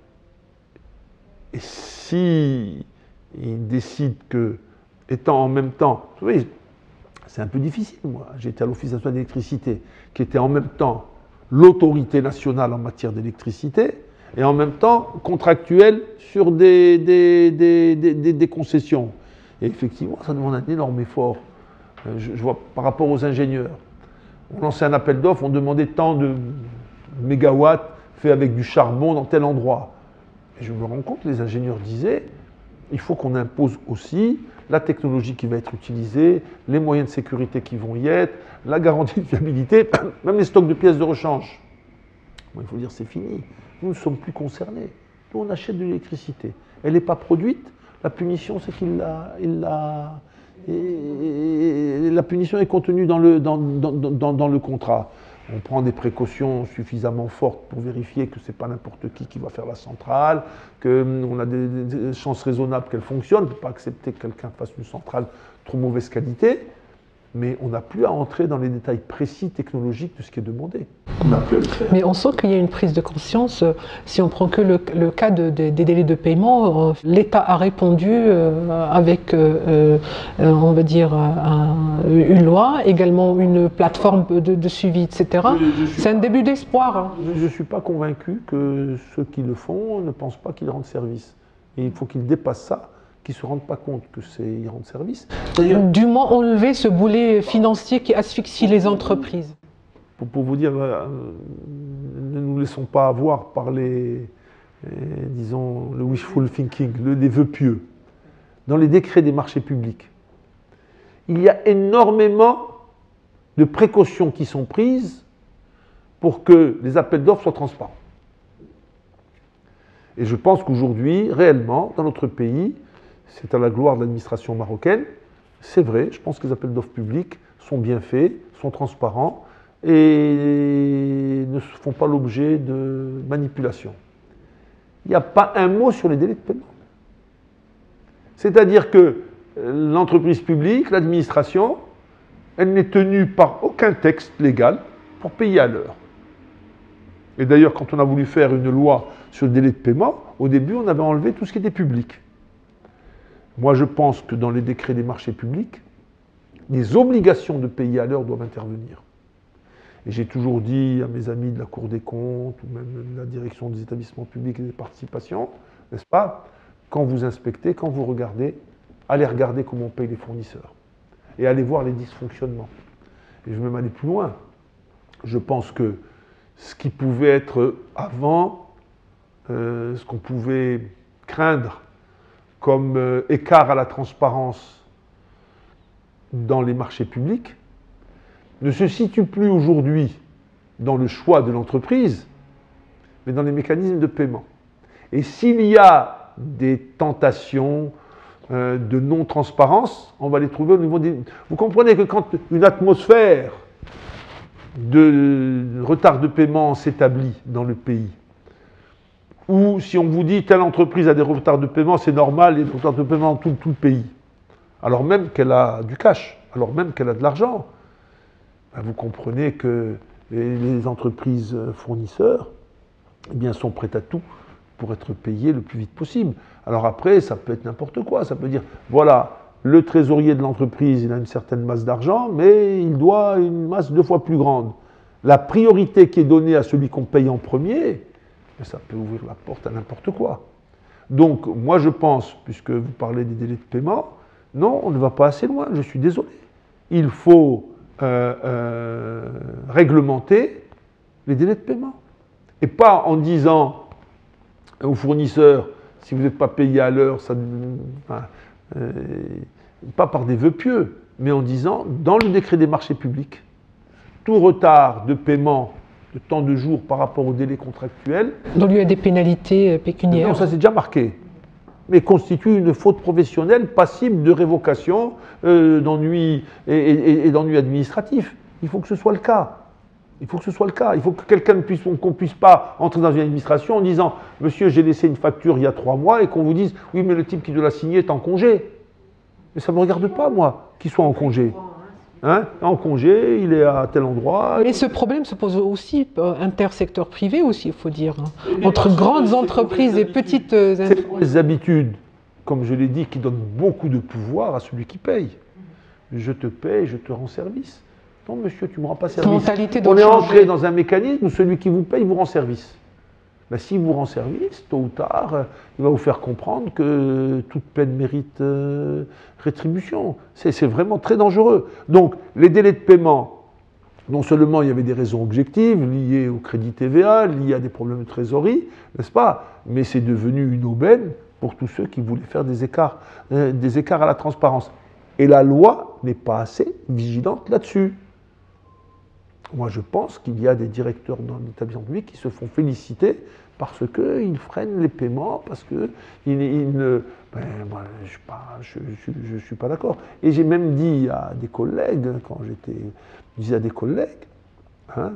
Et si il décide que, étant en même temps, vous voyez, c'est un peu difficile, moi. J'étais à l'Office national d'électricité, qui était en même temps l'autorité nationale en matière d'électricité, et en même temps contractuel sur des concessions. Et effectivement, ça demande un énorme effort. Je vois par rapport aux ingénieurs. On lançait un appel d'offres, on demandait tant de mégawatts faits avec du charbon dans tel endroit. Et je me rends compte, les ingénieurs disaient, il faut qu'on impose aussi la technologie qui va être utilisée, les moyens de sécurité qui vont y être, la garantie de fiabilité, même les stocks de pièces de rechange. Bon, il faut dire c'est fini. Nous ne sommes plus concernés. Nous, on achète de l'électricité. Elle n'est pas produite. La punition, c'est la punition est contenue dans le contrat. On prend des précautions suffisamment fortes pour vérifier que ce n'est pas n'importe qui va faire la centrale, qu'on a des chances raisonnables qu'elle fonctionne. On ne peut pas accepter que quelqu'un fasse une centrale trop mauvaise qualité. Mais on n'a plus à entrer dans les détails précis technologiques de ce qui est demandé. On n'a plus à le faire. Mais on sent qu'il y a une prise de conscience. Si on prend que le cas des délais de paiement, l'État a répondu avec, on va dire, une loi, également une plateforme de suivi, etc. C'est un début d'espoir. Hein. Je ne suis pas convaincu que ceux qui le font ne pensent pas qu'ils rendent service. Et il faut qu'ils dépassent ça, qui ne se rendent pas compte que c'est y rendre service. Du moins enlever ce boulet financier qui asphyxie les entreprises. Pour vous dire, ne nous laissons pas avoir par disons, le wishful thinking, les vœux pieux. Dans les décrets des marchés publics, il y a énormément de précautions qui sont prises pour que les appels d'offres soient transparents. Et je pense qu'aujourd'hui, réellement, dans notre pays, c'est à la gloire de l'administration marocaine. C'est vrai, je pense que les appels d'offres publics sont bien faits, sont transparents et ne font pas l'objet de manipulation. Il n'y a pas un mot sur les délais de paiement. C'est-à-dire que l'entreprise publique, l'administration, elle n'est tenue par aucun texte légal pour payer à l'heure. Et d'ailleurs, quand on a voulu faire une loi sur le délai de paiement, au début, on avait enlevé tout ce qui était public. Moi, je pense que dans les décrets des marchés publics, les obligations de payer à l'heure doivent intervenir. Et j'ai toujours dit à mes amis de la Cour des comptes, ou même de la direction des établissements publics et des participations, n'est-ce pas, quand vous inspectez, quand vous regardez, allez regarder comment on paye les fournisseurs. Et allez voir les dysfonctionnements. Et je vais même aller plus loin. Je pense que ce qui pouvait être avant, ce qu'on pouvait craindre comme écart à la transparence dans les marchés publics, ne se situe plus aujourd'hui dans le choix de l'entreprise, mais dans les mécanismes de paiement. Et s'il y a des tentations de non-transparence, on va les trouver au niveau des... Vous comprenez que quand une atmosphère de retard de paiement s'établit dans le pays, ou si on vous dit telle entreprise a des retards de paiement, c'est normal, il y a des retards de paiement dans tout le pays, alors même qu'elle a du cash, alors même qu'elle a de l'argent, ben vous comprenez que les entreprises fournisseurs eh bien, sont prêtes à tout pour être payées le plus vite possible. Alors après, ça peut être n'importe quoi, ça peut dire, voilà, le trésorier de l'entreprise, il a une certaine masse d'argent, mais il doit une masse 2 fois plus grande. La priorité qui est donnée à celui qu'on paye en premier, ça peut ouvrir la porte à n'importe quoi. Donc, moi je pense, puisque vous parlez des délais de paiement, non, on ne va pas assez loin, je suis désolé. Il faut réglementer les délais de paiement. Et pas en disant aux fournisseurs, si vous n'êtes pas payé à l'heure, pas par des vœux pieux, mais en disant, dans le décret des marchés publics, tout retard de paiement de temps de jours par rapport au délai contractuel... Donc il y a des pénalités pécuniaires. Non, ça c'est déjà marqué. Mais constitue une faute professionnelle passible de révocation, d'ennui et d'ennui administratif. Il faut que ce soit le cas. Il faut que ce soit le cas. Il faut que quelqu'un ne puisse, qu'on ne puisse pas entrer dans une administration en disant « Monsieur, j'ai laissé une facture il y a 3 mois » et qu'on vous dise « Oui, mais le type qui doit la signer est en congé. » Mais ça ne me regarde pas, moi, qu'il soit en congé. Hein, en congé, il est à tel endroit. Mais ce problème se pose aussi intersecteur privé aussi, il faut dire. Entre grandes entreprises et petites... C'est les habitudes, comme je l'ai dit, qui donnent beaucoup de pouvoir à celui qui paye. Je te paye, je te rends service. Non, monsieur, tu ne me rends pas service. On est entré dans un mécanisme où celui qui vous paye vous rend service. Ben, s'il vous rend service, tôt ou tard, il va vous faire comprendre que toute peine mérite rétribution. C'est vraiment très dangereux. Donc, les délais de paiement, non seulement il y avait des raisons objectives liées au crédit TVA, liées à des problèmes de trésorerie, n'est-ce pas? Mais c'est devenu une aubaine pour tous ceux qui voulaient faire des écarts à la transparence. Et la loi n'est pas assez vigilante là-dessus. Moi, je pense qu'il y a des directeurs dans l'établissement public qui se font féliciter parce qu'ils freinent les paiements, parce qu'ils ne... Ben, moi, je ne suis pas d'accord. Et j'ai même dit à des collègues, quand je disais à des collègues, hein,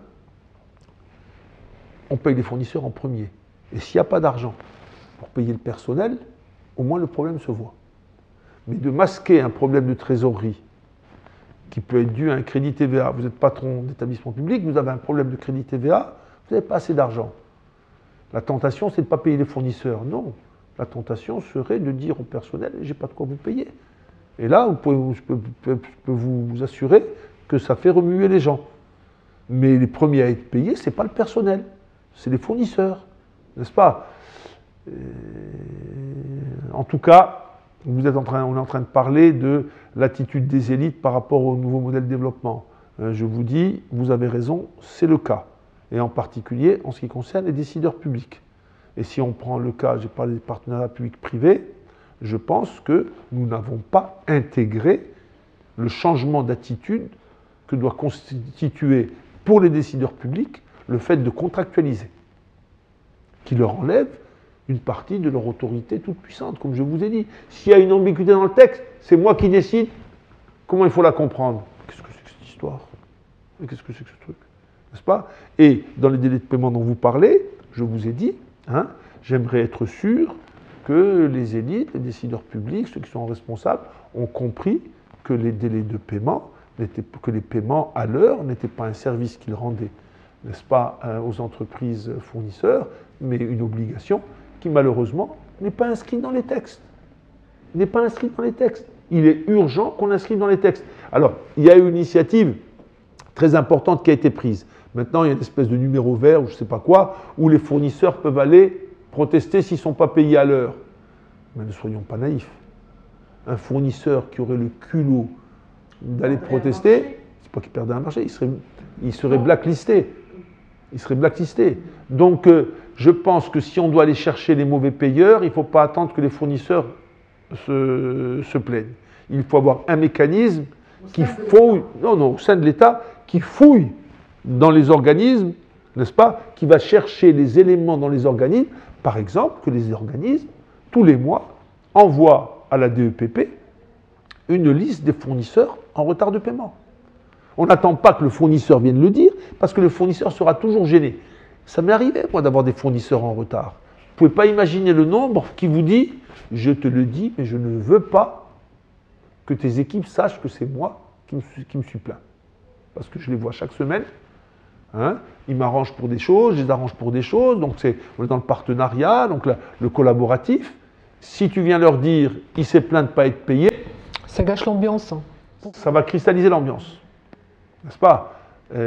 on paye les fournisseurs en premier. Et s'il n'y a pas d'argent pour payer le personnel, au moins le problème se voit. Mais de masquer un problème de trésorerie qui peut être dû à un crédit TVA. Vous êtes patron d'établissement public, vous avez un problème de crédit TVA, vous n'avez pas assez d'argent. La tentation, c'est de ne pas payer les fournisseurs. Non. La tentation serait de dire au personnel, j'ai pas de quoi vous payer. Et là, je peux vous assurer que ça fait remuer les gens. Mais les premiers à être payés, ce n'est pas le personnel, c'est les fournisseurs. N'est-ce pas? En tout cas, on est en train de parler de l'attitude des élites par rapport au nouveau modèle de développement. Je vous dis, vous avez raison, c'est le cas. Et en particulier en ce qui concerne les décideurs publics. Et si on prend le cas, j'ai parlé des partenariats publics-privés, je pense que nous n'avons pas intégré le changement d'attitude que doit constituer pour les décideurs publics le fait de contractualiser, qui leur enlève une partie de leur autorité toute puissante, comme je vous ai dit. S'il y a une ambiguïté dans le texte, c'est moi qui décide comment il faut la comprendre. Qu'est-ce que c'est que cette histoire? Qu'est-ce que c'est que ce truc? N'est-ce pas? Et dans les délais de paiement dont vous parlez, je vous ai dit, hein, j'aimerais être sûr que les élites, les décideurs publics, ceux qui sont responsables, ont compris que les délais de paiement, que les paiements à l'heure n'étaient pas un service qu'ils rendaient, n'est-ce pas, aux entreprises fournisseurs, mais une obligation qui malheureusement n'est pas inscrite dans les textes. N'est pas inscrite dans les textes. Il est urgent qu'on inscrive dans les textes. Alors, il y a eu une initiative très importante qui a été prise. Maintenant, il y a une espèce de numéro vert ou je ne sais pas quoi, où les fournisseurs peuvent aller protester s'ils ne sont pas payés à l'heure. Mais ne soyons pas naïfs. Un fournisseur qui aurait le culot d'aller protester, c'est pas qu'il perdait un marché, il serait blacklisté. Il serait blacklisté. Donc, je pense que si on doit aller chercher les mauvais payeurs, il ne faut pas attendre que les fournisseurs se plaignent. Il faut avoir un mécanisme qui fouille, au sein de l'État, qui fouille dans les organismes, n'est-ce pas, qui va chercher les éléments dans les organismes, par exemple, que les organismes, tous les mois, envoient à la DEPP une liste des fournisseurs en retard de paiement. On n'attend pas que le fournisseur vienne le dire, parce que le fournisseur sera toujours gêné. Ça m'est arrivé, moi, d'avoir des fournisseurs en retard. Vous ne pouvez pas imaginer le nombre qui vous dit « Je te le dis, mais je ne veux pas que tes équipes sachent que c'est moi qui me suis plaint. » Parce que je les vois chaque semaine. Hein, ils m'arrangent pour des choses, je les arrange pour des choses. Donc, on est dans le partenariat, donc le collaboratif. Si tu viens leur dire « Il s'est plaint de ne pas être payé », ça gâche l'ambiance. Ça va cristalliser l'ambiance. N'est-ce pas? Et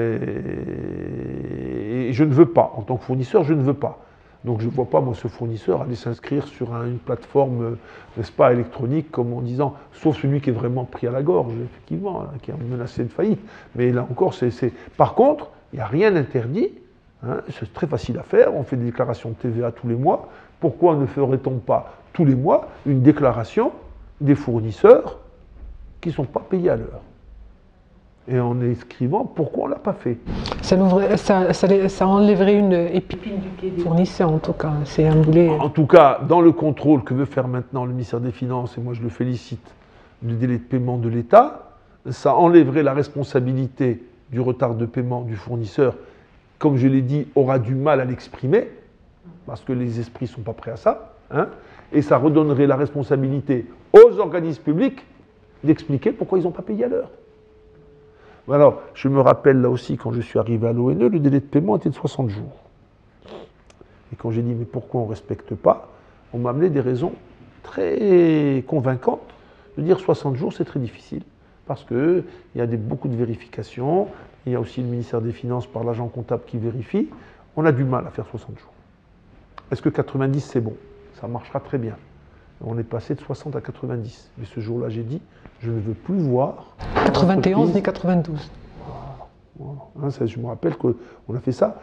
je ne veux pas, en tant que fournisseur, je ne veux pas. Donc je ne vois pas, moi, ce fournisseur aller s'inscrire sur une plateforme, n'est-ce pas, électronique, comme en disant, sauf celui qui est vraiment pris à la gorge, effectivement, hein, qui est menacé de faillite. Mais là encore, Par contre, il n'y a rien d'interdit, hein, c'est très facile à faire, on fait des déclarations de TVA tous les mois. Pourquoi ne ferait-on pas tous les mois une déclaration des fournisseurs qui ne sont pas payés à l'heure? Et en écrivant pourquoi on ne l'a pas fait. Ça enlèverait une épine du pied des fournisseurs, en tout cas. C'est un boulet. En tout cas, dans le contrôle que veut faire maintenant le ministère des Finances, et moi je le félicite, du délai de paiement de l'État, ça enlèverait la responsabilité du retard de paiement du fournisseur, comme je l'ai dit, aura du mal à l'exprimer, parce que les esprits ne sont pas prêts à ça, hein, et ça redonnerait la responsabilité aux organismes publics d'expliquer pourquoi ils n'ont pas payé à l'heure. Alors, je me rappelle là aussi, quand je suis arrivé à l'ONE, le délai de paiement était de 60 jours. Et quand j'ai dit, mais pourquoi on ne respecte pas, on m'a amené des raisons très convaincantes de dire 60 jours, c'est très difficile. Parce qu'il y a beaucoup de vérifications, il y a aussi le ministère des Finances par l'agent comptable qui vérifie. On a du mal à faire 60 jours. Est-ce que 90, c'est bon? Ça marchera très bien. On est passé de 60 à 90. Mais ce jour-là, j'ai dit, je ne veux plus voir... 91 ni 92. Voilà. Hein, je me rappelle qu'on a fait ça.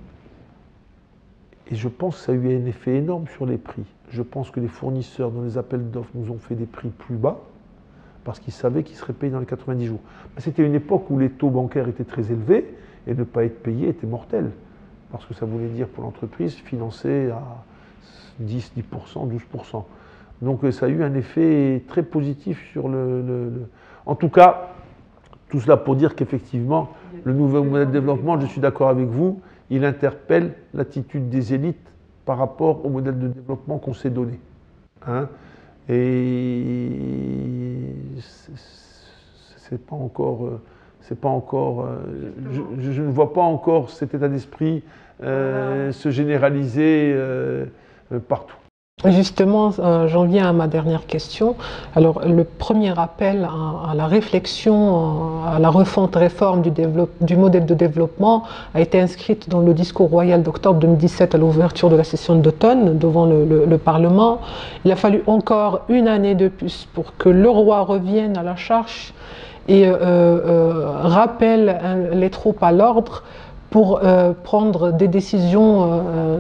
Et je pense que ça a eu un effet énorme sur les prix. Je pense que les fournisseurs, dans les appels d'offres, nous ont fait des prix plus bas, parce qu'ils savaient qu'ils seraient payés dans les 90 jours. C'était une époque où les taux bancaires étaient très élevés, et ne pas être payé était mortel. Parce que ça voulait dire pour l'entreprise financer à 10, 10%, 12%. Donc ça a eu un effet très positif sur En tout cas, tout cela pour dire qu'effectivement, le nouveau modèle de développement, je suis d'accord avec vous, il interpelle l'attitude des élites par rapport au modèle de développement qu'on s'est donné. Hein, et c'est pas encore... je ne vois pas encore cet état d'esprit se généraliser partout. Justement, j'en viens à ma dernière question. Alors, le premier appel à la réflexion, à la refonte, réforme du modèle de développement a été inscrite dans le discours royal d'octobre 2017 à l'ouverture de la session d'automne devant le Parlement. Il a fallu encore une année de plus pour que le roi revienne à la charge et rappelle les troupes à l'ordre pour prendre des décisions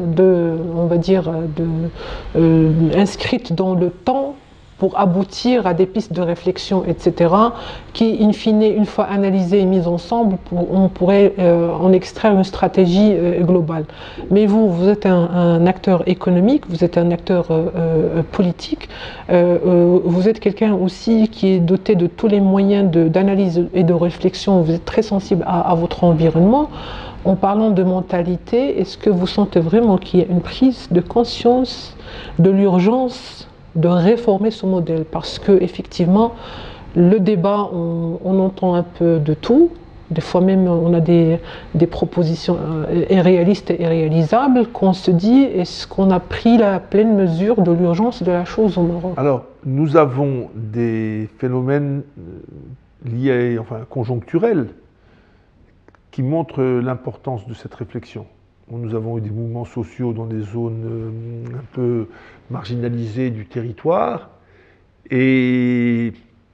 inscrites dans le temps pour aboutir à des pistes de réflexion, etc., qui, in fine, une fois analysées et mises ensemble, on pourrait en extraire une stratégie globale. Mais vous êtes un acteur économique, vous êtes un acteur politique, vous êtes quelqu'un aussi qui est doté de tous les moyens d'analyse et de réflexion, vous êtes très sensible à votre environnement. En parlant de mentalité, est-ce que vous sentez vraiment qu'il y a une prise de conscience de l'urgence de réformer ce modèle? Parce que effectivement, le débat, on entend un peu de tout. Des fois même, on a des propositions irréalistes et irréalisables qu'on se dit, est-ce qu'on a pris la pleine mesure de l'urgence de la chose au Maroc? Alors, nous avons des phénomènes liés, conjoncturels, qui montrent l'importance de cette réflexion. Nous avons eu des mouvements sociaux dans des zones un peu marginalisées du territoire, et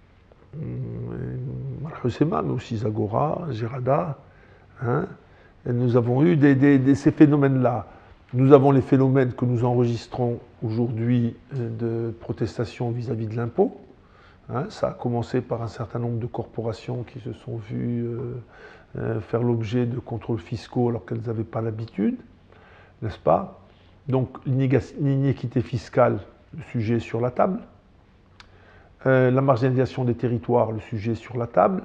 Malhusema, mais aussi Zagora, Gerada, hein, et nous avons eu ces phénomènes-là. Nous avons les phénomènes que nous enregistrons aujourd'hui de protestation vis-à-vis de l'impôt. Hein, ça a commencé par un certain nombre de corporations qui se sont vues faire l'objet de contrôles fiscaux alors qu'elles n'avaient pas l'habitude, n'est-ce pas? Donc l'inéquité fiscale, le sujet est sur la table. La marginalisation des territoires, le sujet est sur la table.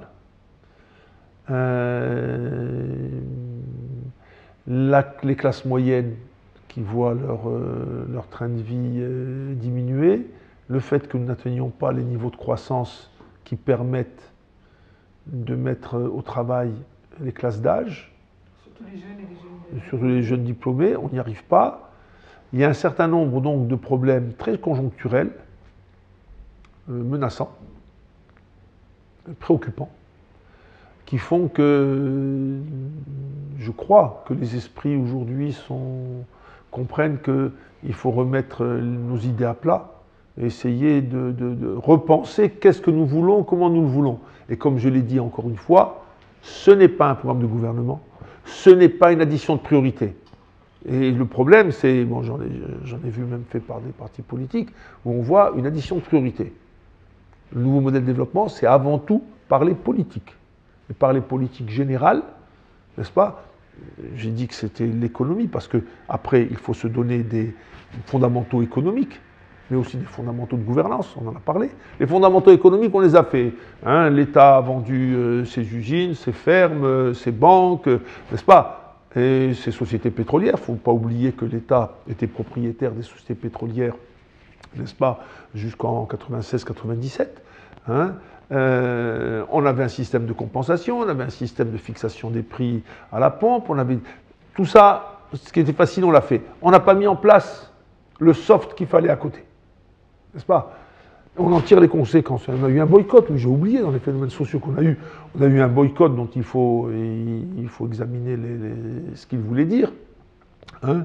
Les classes moyennes qui voient leur train de vie diminuer, le fait que nous n'atteignions pas les niveaux de croissance qui permettent de mettre au travail les classes d'âge, surtout les jeunes diplômés, on n'y arrive pas. Il y a un certain nombre donc de problèmes très conjoncturels, menaçants, préoccupants, qui font que je crois que les esprits aujourd'hui comprennent qu'il faut remettre nos idées à plat et essayer de repenser qu'est-ce que nous voulons, comment nous le voulons. Et comme je l'ai dit encore une fois, ce n'est pas un programme de gouvernement, ce n'est pas une addition de priorités. Et le problème, c'est, bon, j'en ai vu même fait par des partis politiques, où on voit une addition de priorités. Le nouveau modèle de développement, c'est avant tout parler politique. Et parler politique générale, n'est-ce pas? J'ai dit que c'était l'économie, parce qu'après, il faut se donner des fondamentaux économiques, mais aussi des fondamentaux de gouvernance, on en a parlé. Les fondamentaux économiques, on les a fait. Hein, l'État a vendu ses usines, ses fermes, ses banques, n'est-ce pas? Et ses sociétés pétrolières. Il ne faut pas oublier que l'État était propriétaire des sociétés pétrolières, n'est-ce pas, jusqu'en 96-97. Hein. On avait un système de compensation, on avait un système de fixation des prix à la pompe, on avait tout ça, ce qui était facile, on l'a fait. On n'a pas mis en place le soft qu'il fallait à côté, n'est-ce pas? On en tire les conséquences. On a eu un boycott, j'ai oublié dans les phénomènes sociaux qu'on a eu. On a eu un boycott dont il faut examiner ce qu'il voulait dire. Hein.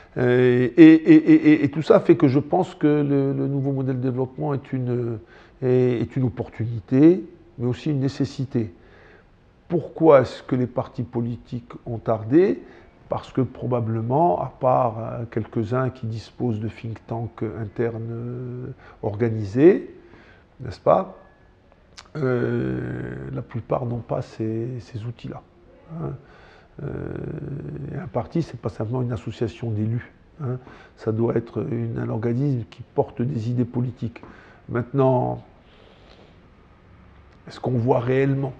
Et tout ça fait que je pense que le nouveau modèle de développement est une opportunité, mais aussi une nécessité. Pourquoi est-ce que les partis politiques ont tardé? Parce que probablement, à part quelques-uns qui disposent de think tanks internes organisés, n'est-ce pas, la plupart n'ont pas ces outils-là. Hein. Un parti, ce n'est pas simplement une association d'élus. Hein. Ça doit être un organisme qui porte des idées politiques. Maintenant, est-ce qu'on voit réellement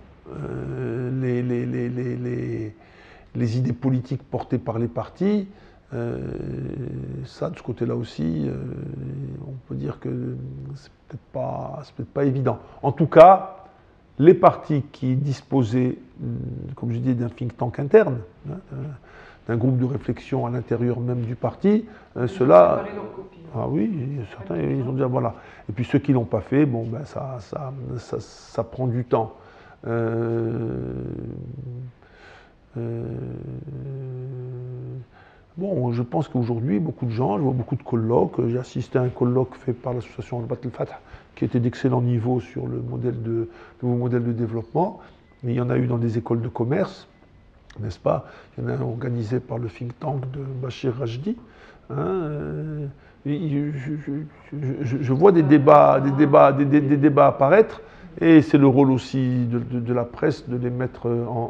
les idées politiques portées par les partis? Ça, de ce côté-là aussi, on peut dire que c'est peut-être pas évident. En tout cas, les partis qui disposaient, comme je dis, d'un think tank interne, hein, d'un groupe de réflexion à l'intérieur même du parti, ceux-là... Ah oui, certains, ils ont dit, voilà. Et puis ceux qui ne l'ont pas fait, bon, ben, ça prend du temps. Bon, je pense qu'aujourd'hui, beaucoup de gens, je vois beaucoup de colloques, j'ai assisté à un colloque fait par l'association Al-Bat al-Fatah, qui était d'excellent niveau sur le nouveau modèle de développement. Mais il y en a eu dans des écoles de commerce, n'est-ce pas? Il y en a un organisé par le think tank de Bachir Rajdi. Hein, je vois des débats apparaître, et c'est le rôle aussi de la presse de les mettre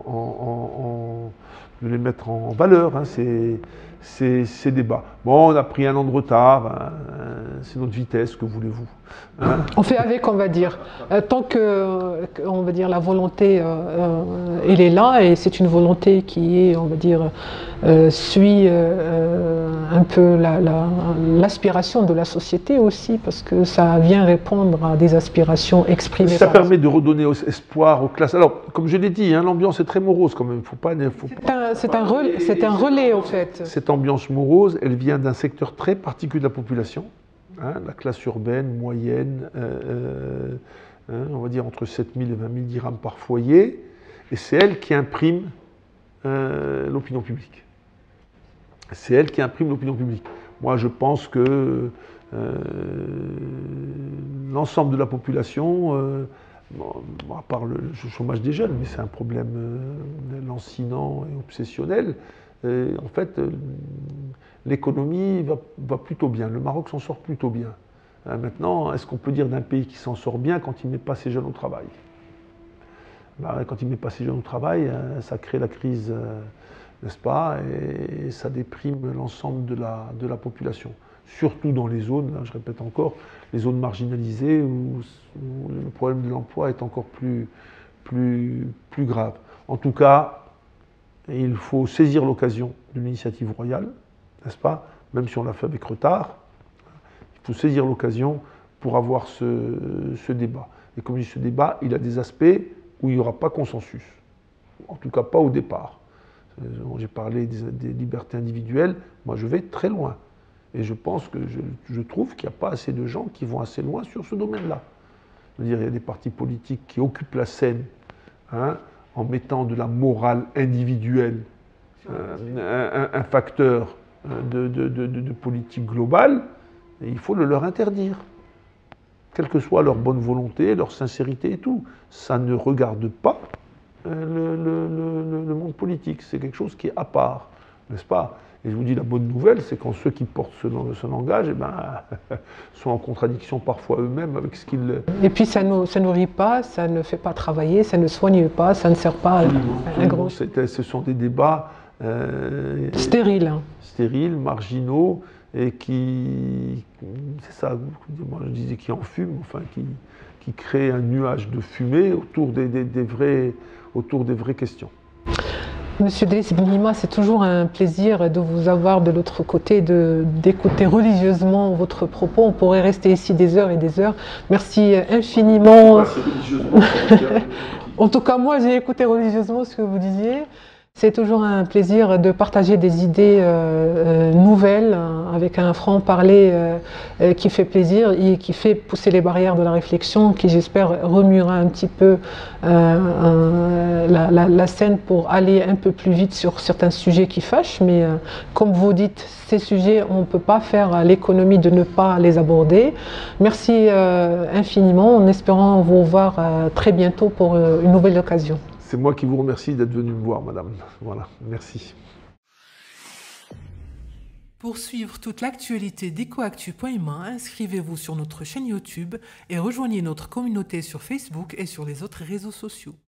en valeur, hein, ces débats. Bon, on a pris un an de retard, hein, c'est notre vitesse, que voulez-vous, hein. On fait avec, on va dire. Tant que, on va dire, la volonté, elle est là, et c'est une volonté qui est, on va dire, suit un peu l'aspiration de la société aussi, parce que ça vient répondre à des aspirations exprimées. Ça permet de redonner espoir aux classes. Alors, comme je l'ai dit, hein, l'ambiance est très morose quand même. C'est un relais, en fait. Cette ambiance morose, elle vient d'un secteur très particulier de la population, hein, la classe urbaine, moyenne, on va dire entre 7 000 et 20 000 dirhams par foyer, et c'est elle qui imprime l'opinion publique. C'est elle qui imprime l'opinion publique. Moi, je pense que l'ensemble de la population, à part le chômage des jeunes, mais c'est un problème lancinant et obsessionnel, en fait, l'économie va plutôt bien. Le Maroc s'en sort plutôt bien. Maintenant, est-ce qu'on peut dire d'un pays qui s'en sort bien quand il ne met pas ses jeunes au travail? Quand il ne met pas ses jeunes au travail, ça crée la crise, n'est-ce pas, et ça déprime l'ensemble de la population. Surtout dans les zones, là, je répète encore, les zones marginalisées où le problème de l'emploi est encore plus grave. En tout cas, il faut saisir l'occasion de l'initiative royale, n'est-ce pas, même si on l'a fait avec retard. Il faut saisir l'occasion pour avoir ce débat. Et comme je dis, ce débat, il a des aspects où il n'y aura pas consensus. En tout cas, pas au départ. J'ai parlé des libertés individuelles. Moi, je vais très loin. Et je pense que je trouve qu'il n'y a pas assez de gens qui vont assez loin sur ce domaine-là. Il y a des partis politiques qui occupent la scène, hein, en mettant de la morale individuelle, un facteur de politique globale, et il faut le leur interdire. Quelle que soit leur bonne volonté, leur sincérité et tout. Ça ne regarde pas le monde politique. C'est quelque chose qui est à part, n'est-ce pas? Et je vous dis, la bonne nouvelle, c'est quand ceux qui portent ce langage sont en contradiction parfois eux-mêmes avec ce qu'ils... Et puis ça ne nourrit pas, ça ne fait pas travailler, ça ne soigne pas, ça ne sert pas à un gros... Ce sont des débats... stériles. Stériles, marginaux, et qui... C'est ça, moi je disais qui enfument, enfin qui créent un nuage de fumée autour des vraies questions. Monsieur Driss Benhima, c'est toujours un plaisir de vous avoir de l'autre côté, d'écouter religieusement votre propos. On pourrait rester ici des heures et des heures. Merci infiniment. En tout cas, moi, j'ai écouté religieusement ce que vous disiez. C'est toujours un plaisir de partager des idées nouvelles avec un franc-parler qui fait plaisir et qui fait pousser les barrières de la réflexion, qui j'espère remuera un petit peu la scène pour aller un peu plus vite sur certains sujets qui fâchent. Mais comme vous dites, ces sujets, on ne peut pas faire l'économie de ne pas les aborder. Merci infiniment, en espérant vous voir très bientôt pour une nouvelle occasion. C'est moi qui vous remercie d'être venu me voir, madame. Voilà, merci. Pour suivre toute l'actualité d'EcoActu.ma, inscrivez-vous sur notre chaîne YouTube et rejoignez notre communauté sur Facebook et sur les autres réseaux sociaux.